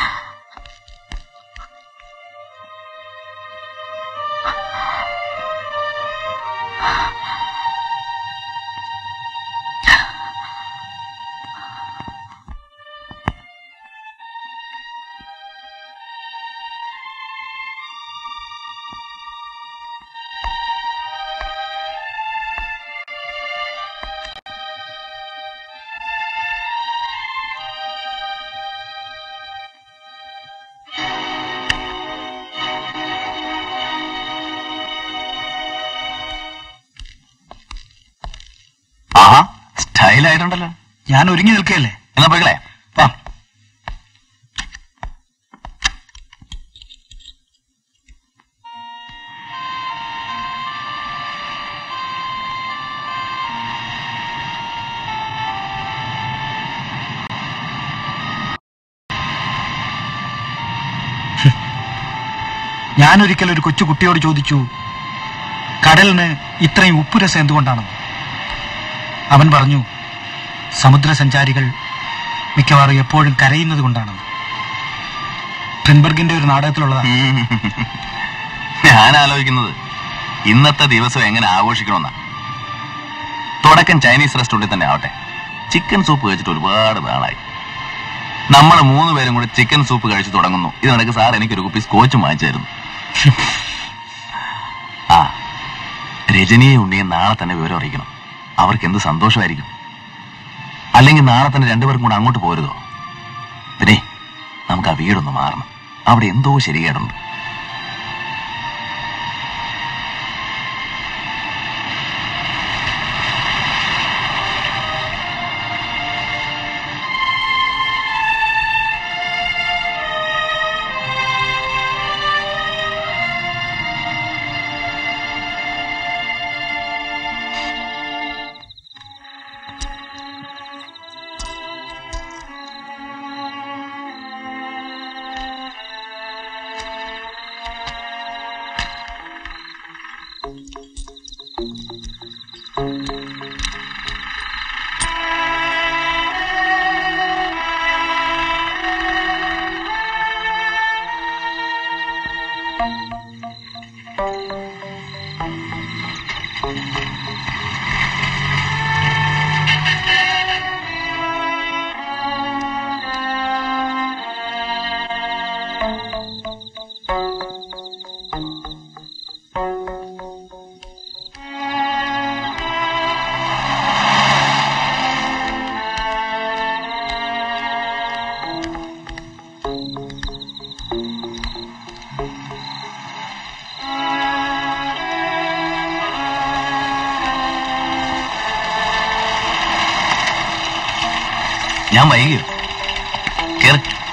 ആഹാ, സ്റ്റൈലായിട്ടുണ്ടല്ലോ. ഞാൻ ഒരുങ്ങി നിൽക്കുകയല്ലേ. എന്നാ പോയിക്കളെ. വാ. ഞാനൊരിക്കൽ ഒരു കൊച്ചു കുട്ടിയോട് ചോദിച്ചു, കടലിന് ഇത്രയും ഉപ്പുരസം എന്തുകൊണ്ടാണെന്ന്. അവൻ പറഞ്ഞു, സമുദ്രസഞ്ചാരികൾ മിക്കവാറും എപ്പോഴും കരയുന്നത് കൊണ്ടാണെന്ന്. ട്രിൻബർഗിന്റെ ഒരു നാടകത്തിലുള്ളതാണ്. ഞാൻ ആലോചിക്കുന്നത് ഇന്നത്തെ ദിവസം എങ്ങനെ ആഘോഷിക്കണമെന്നാ. തുടക്കം ചൈനീസ് റെസ്റ്റോറന്റിൽ തന്നെ ആവട്ടെ. ചിക്കൻ സൂപ്പ് കഴിച്ചിട്ട് ഒരുപാട് നാളായി. നമ്മൾ മൂന്ന് പേരും കൂടെ ചിക്കൻ സൂപ്പ് കഴിച്ചു തുടങ്ങുന്നു. ഇതിനിടയ്ക്ക് സാർ എനിക്കൊരു കുപ്പി സ്കോച്ചും വാങ്ങിച്ചായിരുന്നു. ആ, രജനിയെ ഉണ്ണിയെ നാളെ തന്നെ വിവരം അറിയിക്കണം. അവർക്ക് എന്ത് സന്തോഷമായിരിക്കും. അല്ലെങ്കിൽ നാളെ തന്നെ രണ്ടുപേർക്കും കൂടെ അങ്ങോട്ട് പോരുതോ? പിന്നെ നമുക്ക് ആ വീടൊന്ന് മാറണം. അവിടെ എന്തോ ശരികേടുണ്ട്. ഞാൻ വൈകിയോ കേറി